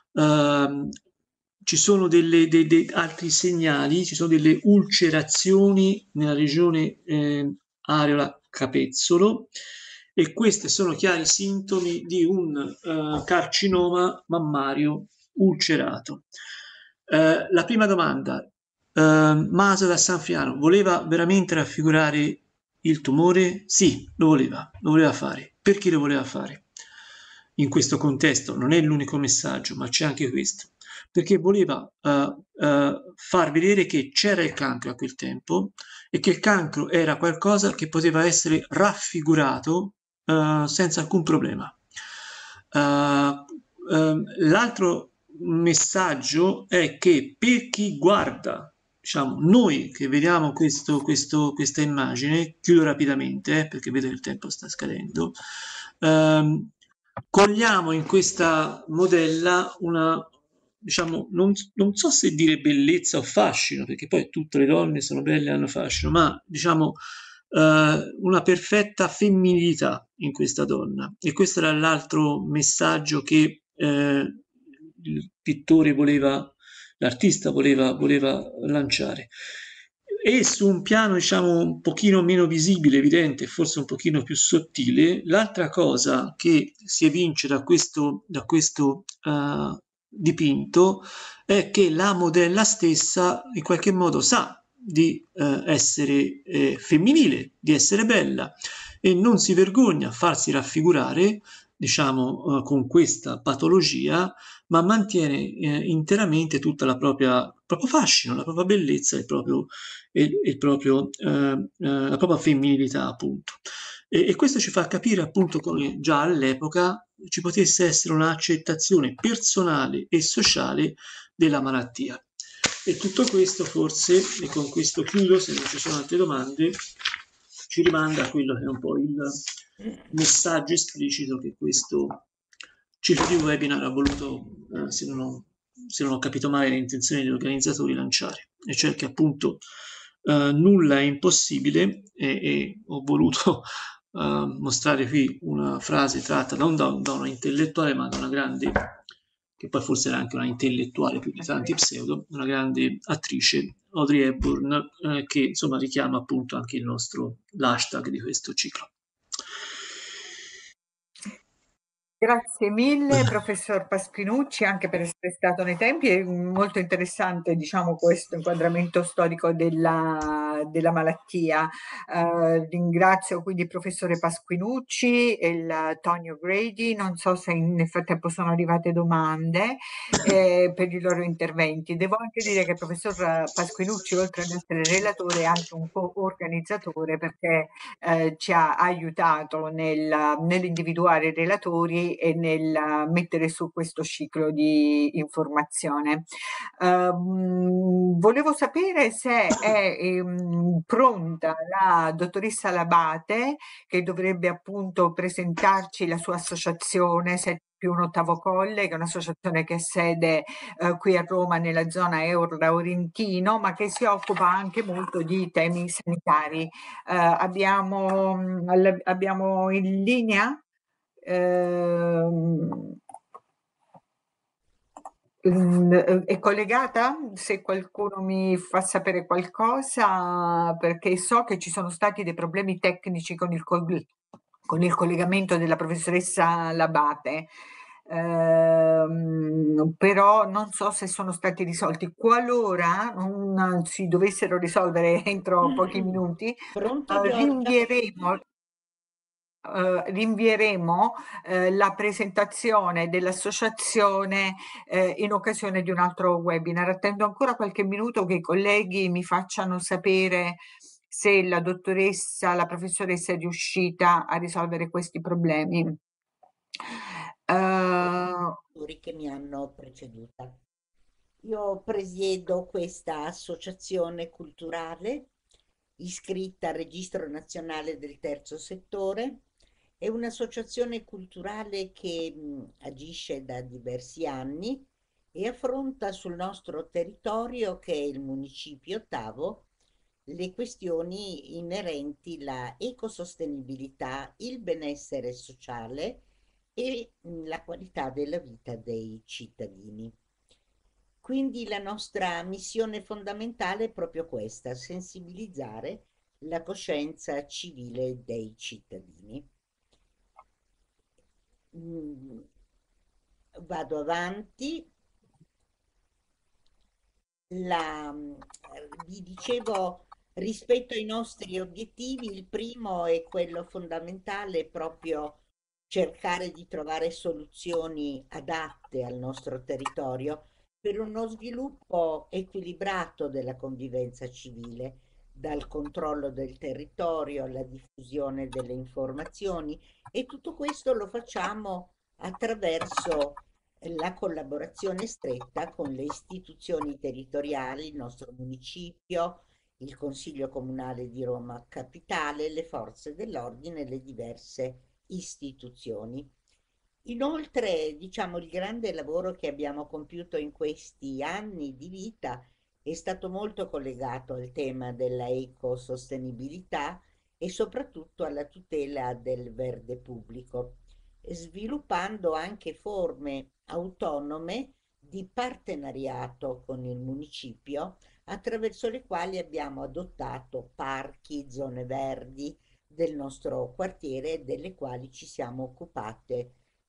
ci sono altri segnali, ci sono delle ulcerazioni nella regione areola capezzolo e questi sono chiari sintomi di un carcinoma mammario ulcerato. La prima domanda, Maso da Sanfriano voleva veramente raffigurare il tumore? Sì, lo voleva fare. Perché lo voleva fare? In questo contesto non è l'unico messaggio, ma c'è anche questo perché voleva far vedere che c'era il cancro a quel tempo e che il cancro era qualcosa che poteva essere raffigurato senza alcun problema. L'altro messaggio è che per chi guarda, diciamo, noi che vediamo questa immagine, chiudo rapidamente perché vedo che il tempo sta scadendo, cogliamo in questa modella diciamo, non so se dire bellezza o fascino, perché poi tutte le donne sono belle e hanno fascino, ma diciamo una perfetta femminilità in questa donna. E questo era l'altro messaggio che il pittore voleva, l'artista voleva lanciare. E su un piano, diciamo, un pochino meno visibile, evidente, forse un pochino più sottile, l'altra cosa che si evince da questo dipinto è che la modella stessa in qualche modo sa di essere femminile, di essere bella e non si vergogna a farsi raffigurare, diciamo, con questa patologia, ma mantiene interamente tutta il proprio fascino, la propria bellezza, la propria femminilità, appunto. E questo ci fa capire appunto come già all'epoca ci potesse essere un'accettazione personale e sociale della malattia. E tutto questo forse, e con questo chiudo se non ci sono altre domande, ci rimanda a quello che è un po' il messaggio esplicito che questo ciclo di webinar ha voluto, se non ho capito male le intenzioni degli organizzatori, lanciare, e cioè che appunto nulla è impossibile e ho voluto mostrare qui una frase tratta da una intellettuale, ma da una grande, che poi forse era anche una intellettuale più di tanti pseudo, una grande attrice, Audrey Hepburn, che insomma richiama appunto anche l'hashtag di questo ciclo. Grazie mille, professor Pasquinucci, anche per essere stato nei tempi. È molto interessante, diciamo, questo inquadramento storico della malattia. Ringrazio quindi il professore Pasquinucci e il Tonio Grady. Non so se nel frattempo sono arrivate domande per i loro interventi. Devo anche dire che il professor Pasquinucci, oltre ad essere relatore, è anche un co-organizzatore, perché ci ha aiutato nell'individuare i relatori e nel mettere su questo ciclo di informazione. Volevo sapere se è pronta la dottoressa Labate, che dovrebbe appunto presentarci la sua associazione, più un ottavo colle, che è un'associazione che ha sede qui a Roma nella zona Euro-Laurentino, ma che si occupa anche molto di temi sanitari. Abbiamo in linea è collegata? Se qualcuno mi fa sapere qualcosa, perché so che ci sono stati dei problemi tecnici con il collegamento della professoressa Labate. Però non so se sono stati risolti. Qualora non si dovessero risolvere entro pochi minuti, Pronto, Giorgia? rinvieremo la presentazione dell'associazione in occasione di un altro webinar. Attendo ancora qualche minuto che i colleghi mi facciano sapere se la professoressa è riuscita a risolvere questi problemi. Che mi hanno preceduta. Io presiedo questa associazione culturale iscritta al Registro Nazionale del Terzo Settore. È un'associazione culturale che agisce da diversi anni e affronta sul nostro territorio, che è il municipio Tavo, le questioni inerenti alla ecosostenibilità, il benessere sociale e la qualità della vita dei cittadini. Quindi la nostra missione fondamentale è proprio questa: sensibilizzare la coscienza civile dei cittadini. Vado avanti. Vi dicevo, rispetto ai nostri obiettivi, il primo è quello fondamentale, proprio cercare di trovare soluzioni adatte al nostro territorio per uno sviluppo equilibrato della convivenza civile, dal controllo del territorio alla diffusione delle informazioni, e tutto questo lo facciamo attraverso la collaborazione stretta con le istituzioni territoriali, il nostro municipio, il Consiglio Comunale di Roma Capitale, le forze dell'ordine e le diverse istituzioni. Inoltre, diciamo, il grande lavoro che abbiamo compiuto in questi anni di vita è stato molto collegato al tema della ecosostenibilità e soprattutto alla tutela del verde pubblico, sviluppando anche forme autonome di partenariato con il municipio, attraverso le quali abbiamo adottato parchi, zone verdi del nostro quartiere, delle quali ci siamo occupate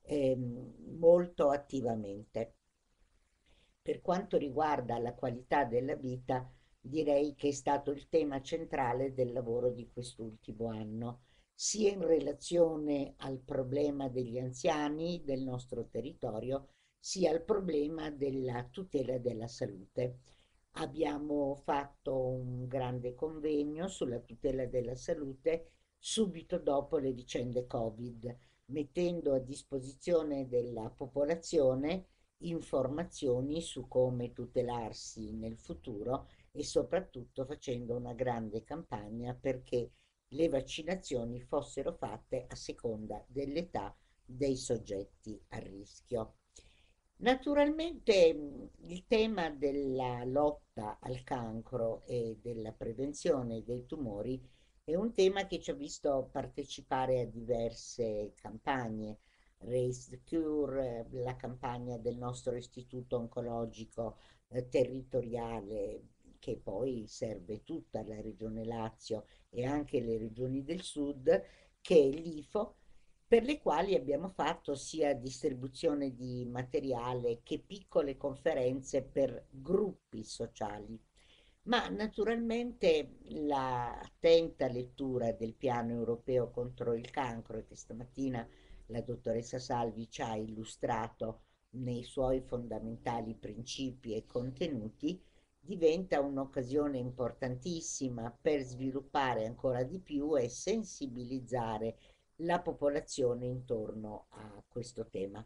molto attivamente. Per quanto riguarda la qualità della vita, direi che è stato il tema centrale del lavoro di quest'ultimo anno, sia in relazione al problema degli anziani del nostro territorio, sia al problema della tutela della salute. Abbiamo fatto un grande convegno sulla tutela della salute subito dopo le vicende Covid, mettendo a disposizione della popolazione informazioni su come tutelarsi nel futuro e soprattutto facendo una grande campagna perché le vaccinazioni fossero fatte a seconda dell'età dei soggetti a rischio. Naturalmente il tema della lotta al cancro e della prevenzione dei tumori è un tema che ci ha visto partecipare a diverse campagne, Race the Cure, la campagna del nostro istituto oncologico territoriale, che poi serve tutta la regione Lazio e anche le regioni del sud, che è l'IFO, per le quali abbiamo fatto sia distribuzione di materiale che piccole conferenze per gruppi sociali. Ma naturalmente la attenta lettura del piano europeo contro il cancro, che stamattina la dottoressa Salvi ci ha illustrato nei suoi fondamentali principi e contenuti, diventa un'occasione importantissima per sviluppare ancora di più e sensibilizzare la popolazione intorno a questo tema.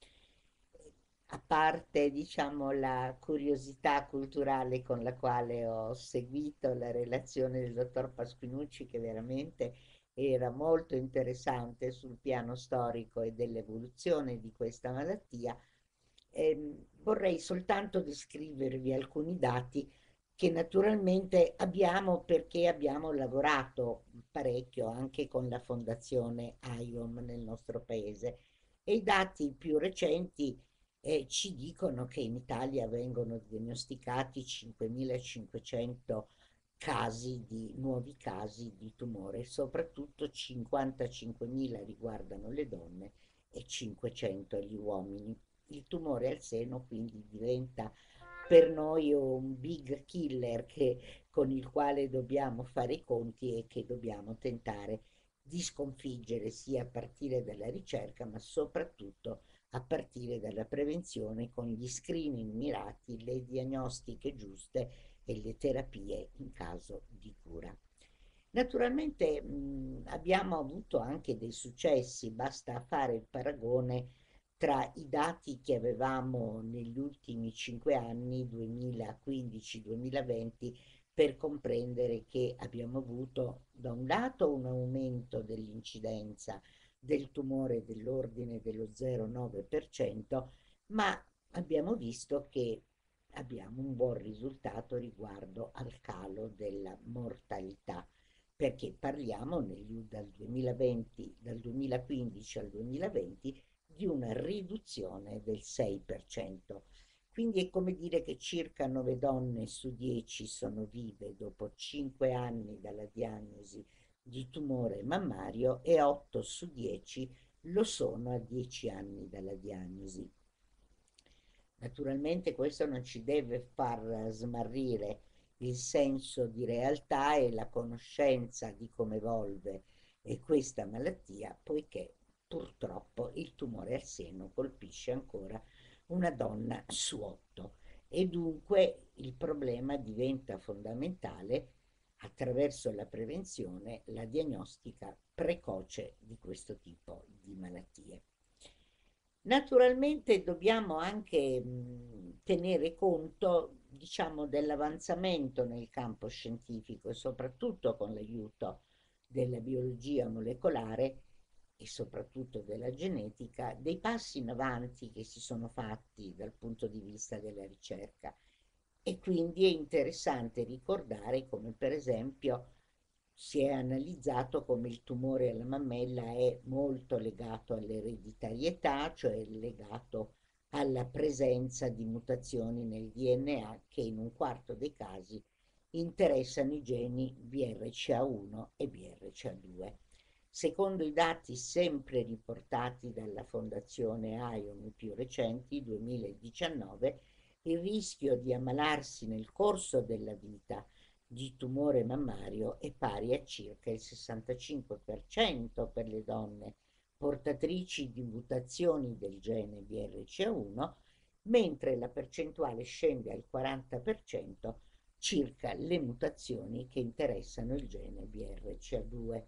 A parte, diciamo, la curiosità culturale con la quale ho seguito la relazione del dottor Pasquinucci, che veramente era molto interessante sul piano storico e dell'evoluzione di questa malattia, vorrei soltanto descrivervi alcuni dati che naturalmente abbiamo perché abbiamo lavorato parecchio anche con la fondazione IOM nel nostro paese e i dati più recenti ci dicono che in Italia vengono diagnosticati 5.500 nuovi casi di tumore, soprattutto 55.000 riguardano le donne e 500 gli uomini. Il tumore al seno quindi diventa per noi un big killer con il quale dobbiamo fare i conti e che dobbiamo tentare di sconfiggere sia a partire dalla ricerca, ma soprattutto a partire dalla prevenzione con gli screening mirati, le diagnostiche giuste e le terapie in caso di cura. Naturalmente abbiamo avuto anche dei successi, basta fare il paragone tra i dati che avevamo negli ultimi 5 anni, 2015-2020, per comprendere che abbiamo avuto da un lato un aumento dell'incidenza del tumore dell'ordine dello 0,9%, ma abbiamo visto che abbiamo un buon risultato riguardo al calo della mortalità, perché parliamo dal 2020, dal 2015 al 2020 di una riduzione del 6%. Quindi è come dire che circa 9 donne su 10 sono vive dopo 5 anni dalla diagnosi di tumore mammario e 8 su 10 lo sono a 10 anni dalla diagnosi. Naturalmente questo non ci deve far smarrire il senso di realtà e la conoscenza di come evolve questa malattia, poiché purtroppo il tumore al seno colpisce ancora una donna su 8 e dunque il problema diventa fondamentale attraverso la prevenzione, la diagnostica precoce di questo tipo di malattie. Naturalmente dobbiamo anche tenere conto, diciamo, dell'avanzamento nel campo scientifico e soprattutto con l'aiuto della biologia molecolare e soprattutto della genetica, dei passi in avanti che si sono fatti dal punto di vista della ricerca. E quindi è interessante ricordare come per esempio si è analizzato come il tumore alla mammella è molto legato all'ereditarietà, cioè legato alla presenza di mutazioni nel DNA che in un quarto dei casi interessano i geni BRCA1 e BRCA2. Secondo i dati sempre riportati dalla Fondazione ION, i più recenti, 2019, il rischio di ammalarsi nel corso della vita di tumore mammario è pari a circa il 65% per le donne portatrici di mutazioni del gene BRCA1, mentre la percentuale scende al 40% circa le mutazioni che interessano il gene BRCA2.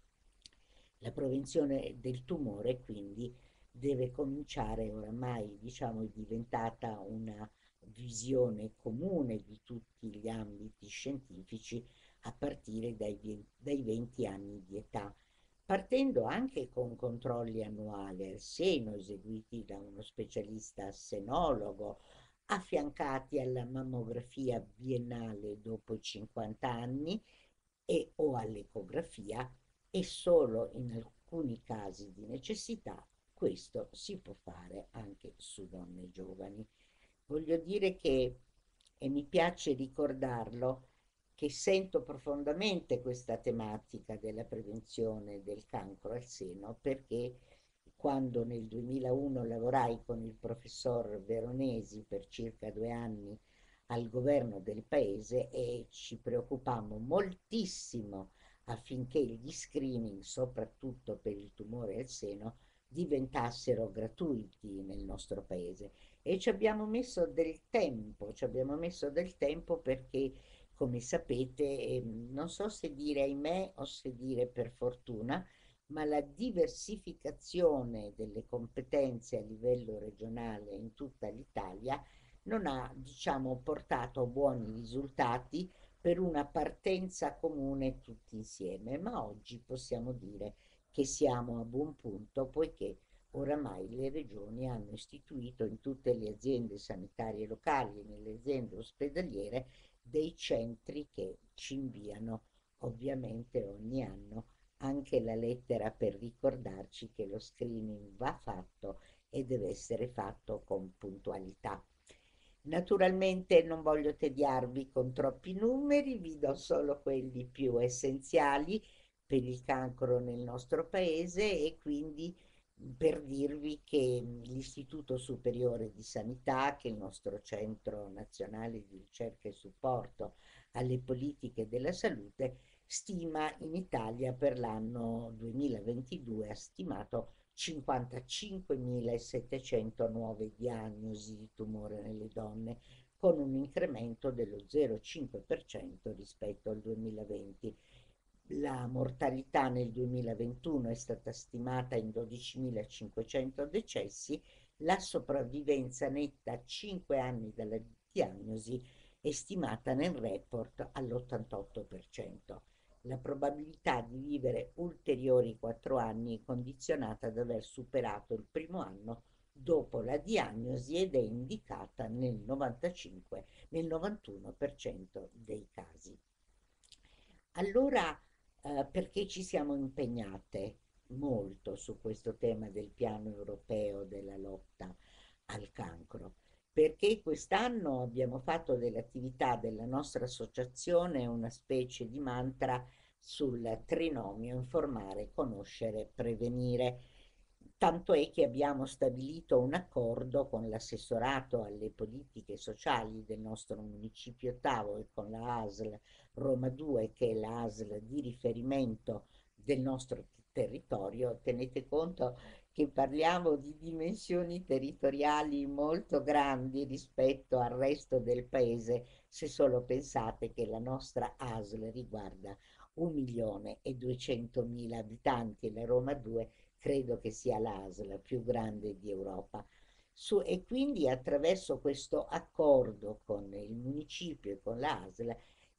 La prevenzione del tumore quindi deve cominciare, oramai diciamo è diventata una visione comune di tutti gli ambiti scientifici a partire dai 20 anni di età, partendo anche con controlli annuali al seno eseguiti da uno specialista senologo, affiancati alla mammografia biennale dopo i 50 anni e o all'ecografia, e solo in alcuni casi di necessità questo si può fare anche su donne giovani. Voglio dire che, e mi piace ricordarlo, che sento profondamente questa tematica della prevenzione del cancro al seno perché quando nel 2001 lavorai con il professor Veronesi per circa 2 anni al governo del paese e ci preoccupammo moltissimo affinché gli screening, soprattutto per il tumore al seno, diventassero gratuiti nel nostro paese. E ci abbiamo messo del tempo perché, come sapete, non so se dire ahimè o se dire per fortuna, ma la diversificazione delle competenze a livello regionale in tutta l'Italia non ha, diciamo, portato a buoni risultati per una partenza comune tutti insieme, ma oggi possiamo dire che siamo a buon punto poiché oramai le regioni hanno istituito in tutte le aziende sanitarie locali e nelle aziende ospedaliere dei centri che ci inviano ovviamente ogni anno anche la lettera per ricordarci che lo screening va fatto e deve essere fatto con puntualità. Naturalmente non voglio tediarvi con troppi numeri, vi do solo quelli più essenziali per il cancro nel nostro paese e quindi per dirvi che l'Istituto Superiore di Sanità, che è il nostro centro nazionale di ricerca e supporto alle politiche della salute, stima in Italia per l'anno 2022, ha stimato 55.700 nuove diagnosi di tumore nelle donne, con un incremento dello 0,5% rispetto al 2020. La mortalità nel 2021 è stata stimata in 12.500 decessi, la sopravvivenza netta a 5 anni dalla diagnosi è stimata nel report all'88%. La probabilità di vivere ulteriori 4 anni è condizionata ad aver superato il primo anno dopo la diagnosi ed è indicata nel 91% dei casi. Allora, perché ci siamo impegnate molto su questo tema del piano europeo della lotta al cancro? Perché quest'anno abbiamo fatto dell'attività della nostra associazione una specie di mantra sul trinomio informare, conoscere, prevenire. Tanto è che abbiamo stabilito un accordo con l'assessorato alle politiche sociali del nostro municipio ottavo e con la ASL Roma 2, che è la ASL di riferimento del nostro territorio. Tenete conto che parliamo di dimensioni territoriali molto grandi rispetto al resto del paese, se solo pensate che la nostra ASL riguarda 1.200.000 abitanti e la Roma 2 credo che sia l'ASL più grande di Europa. E quindi attraverso questo accordo con il municipio e con l'ASL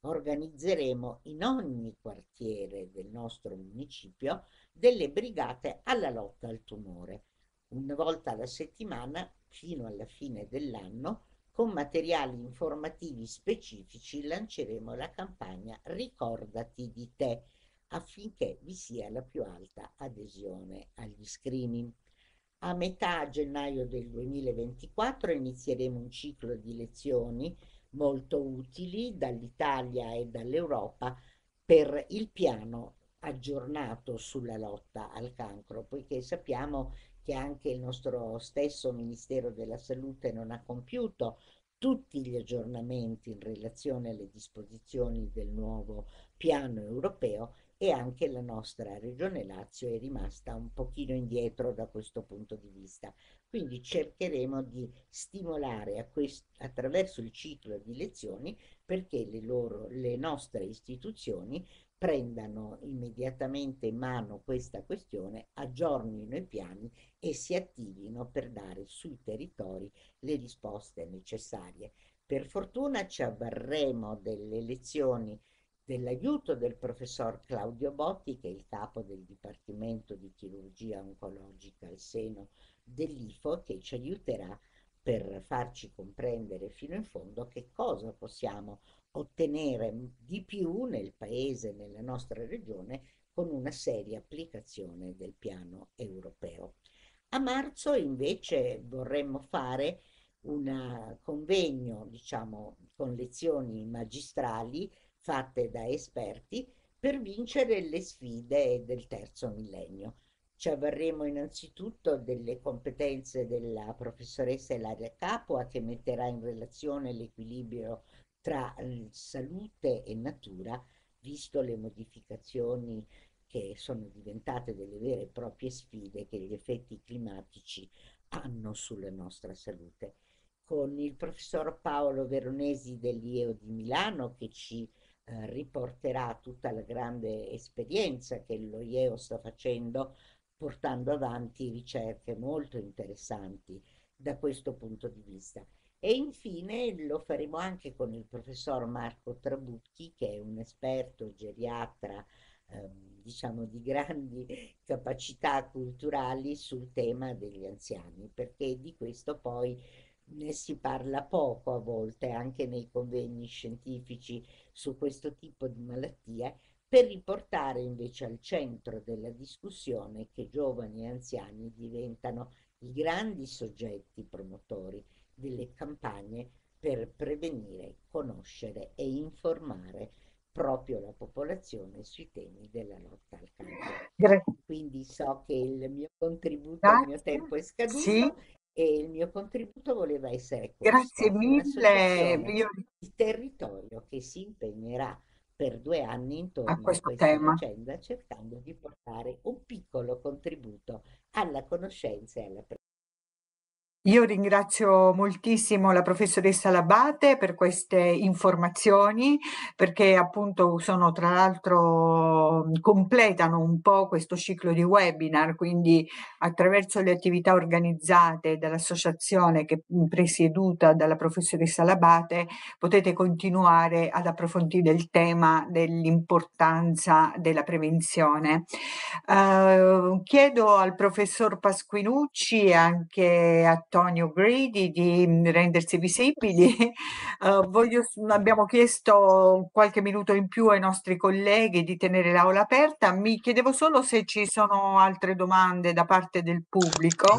organizzeremo in ogni quartiere del nostro municipio delle brigate alla lotta al tumore, una volta alla settimana fino alla fine dell'anno. Con materiali informativi specifici lanceremo la campagna Ricordati di te, affinché vi sia la più alta adesione agli screening. A metà gennaio del 2024 inizieremo un ciclo di lezioni molto utili dall'Italia e dall'Europa per il piano aggiornato sulla lotta al cancro, poiché sappiamo che anche il nostro stesso Ministero della Salute non ha compiuto tutti gli aggiornamenti in relazione alle disposizioni del nuovo piano europeo, e anche la nostra Regione Lazio è rimasta un pochino indietro da questo punto di vista. Quindi cercheremo di stimolare attraverso il ciclo di lezioni perché le nostre istituzioni prendano immediatamente in mano questa questione, aggiornino i piani e si attivino per dare sui territori le risposte necessarie. Per fortuna ci avvarremo delle lezioni dell'aiuto del professor Claudio Botti, che è il capo del Dipartimento di Chirurgia Oncologica al seno dell'IFO, che ci aiuterà per farci comprendere fino in fondo che cosa possiamo ottenere di più nel paese, nella nostra regione, con una seria applicazione del piano europeo. A marzo invece vorremmo fare un convegno, diciamo, con lezioni magistrali fatte da esperti per vincere le sfide del terzo millennio. Ci avvarremo innanzitutto delle competenze della professoressa Ilaria Capua, che metterà in relazione l'equilibrio tra salute e natura, visto le modificazioni che sono diventate delle vere e proprie sfide che gli effetti climatici hanno sulla nostra salute. Con il professor Paolo Veronesi dell'IEO di Milano, che ci riporterà tutta la grande esperienza che lo IEO sta facendo, portando avanti ricerche molto interessanti da questo punto di vista. E infine lo faremo anche con il professor Marco Trabucchi, che è un esperto geriatra, diciamo di grandi capacità culturali sul tema degli anziani, perché di questo poi ne si parla poco a volte anche nei convegni scientifici su questo tipo di malattie, per riportare invece al centro della discussione che giovani e anziani diventano i grandi soggetti promotori delle campagne per prevenire, conoscere e informare proprio la popolazione sui temi della lotta al cancro. Gra- Quindi so che il mio contributo, il mio Grazie. tempo è Sì, scaduto, e il mio contributo voleva essere grazie questo: mille. un'associazione Io di territorio che si impegnerà per 2 anni a intorno a questo questa tema. vicenda, cercando di portare un piccolo contributo alla conoscenza e alla prevenzione. Io ringrazio moltissimo la professoressa Labate per queste informazioni, perché appunto sono tra l'altro completano un po' questo ciclo di webinar, quindi attraverso le attività organizzate dall'associazione che presieduta dalla professoressa Labate potete continuare ad approfondire il tema dell'importanza della prevenzione. Chiedo al professor Pasquinucci e anche a Tonio Grady di rendersi visibili. Abbiamo chiesto qualche minuto in più ai nostri colleghi di tenere l'aula aperta. Mi chiedevo solo se ci sono altre domande da parte del pubblico.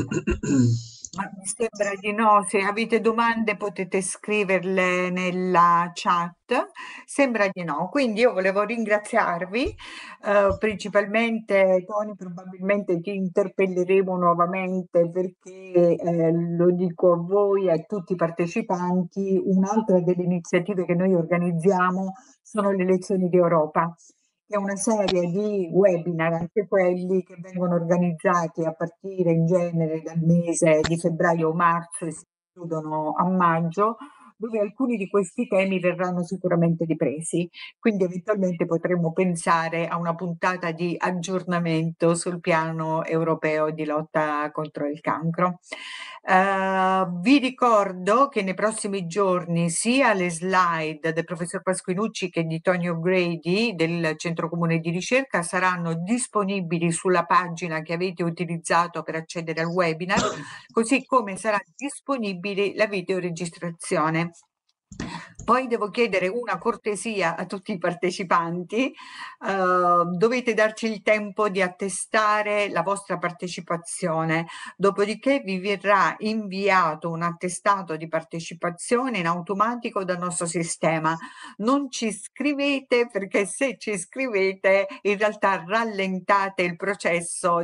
Ma mi sembra di no. Se avete domande potete scriverle nella chat. Sembra di no. Quindi io volevo ringraziarvi. Principalmente Tony, probabilmente ti interpelleremo nuovamente perché lo dico a voi e a tutti i partecipanti, un'altra delle iniziative che noi organizziamo sono le lezioni di Europa, che è una serie di webinar, anche quelli che vengono organizzati a partire in genere dal mese di febbraio o marzo e si chiudono a maggio, dove alcuni di questi temi verranno sicuramente ripresi. Quindi eventualmente potremmo pensare a una puntata di aggiornamento sul piano europeo di lotta contro il cancro. Vi ricordo che nei prossimi giorni sia le slide del professor Pasquinucci che di Tonio Grady del Centro Comune di Ricerca saranno disponibili sulla pagina che avete utilizzato per accedere al webinar, così come sarà disponibile la videoregistrazione. Poi devo chiedere una cortesia a tutti i partecipanti, dovete darci il tempo di attestare la vostra partecipazione, dopodiché vi verrà inviato un attestato di partecipazione in automatico dal nostro sistema. Non ci scrivete, perché se ci scrivete in realtà rallentate il processo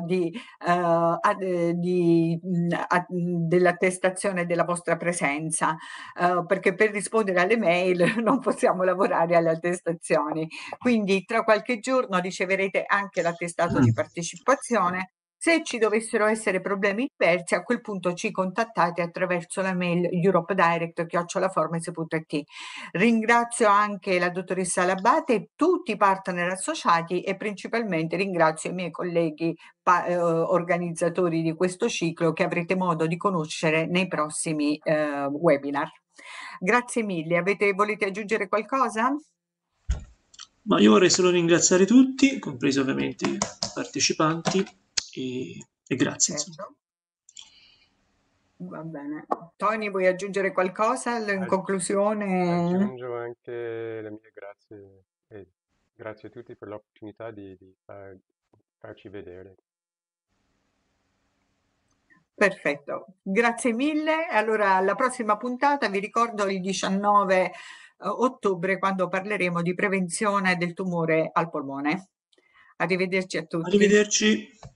dell'attestazione della vostra presenza, perché per rispondere alle mail non possiamo lavorare alle attestazioni. Quindi tra qualche giorno riceverete anche l'attestato di partecipazione. Se ci dovessero essere problemi diversi, a quel punto ci contattate attraverso la mail europedirect@formese.it. Ringrazio anche la dottoressa Labate, tutti i partner associati e principalmente ringrazio i miei colleghi organizzatori di questo ciclo che avrete modo di conoscere nei prossimi webinar. Grazie mille. Volete aggiungere qualcosa? Ma io vorrei solo ringraziare tutti, compresi ovviamente i partecipanti, e grazie. Certo. Va bene. Tony, vuoi aggiungere qualcosa in conclusione? Aggiungo anche le mie grazie e grazie a tutti per l'opportunità di farci vedere. Perfetto, grazie mille. Allora, alla prossima puntata vi ricordo il 19 ottobre, quando parleremo di prevenzione del tumore al polmone. Arrivederci a tutti. Arrivederci.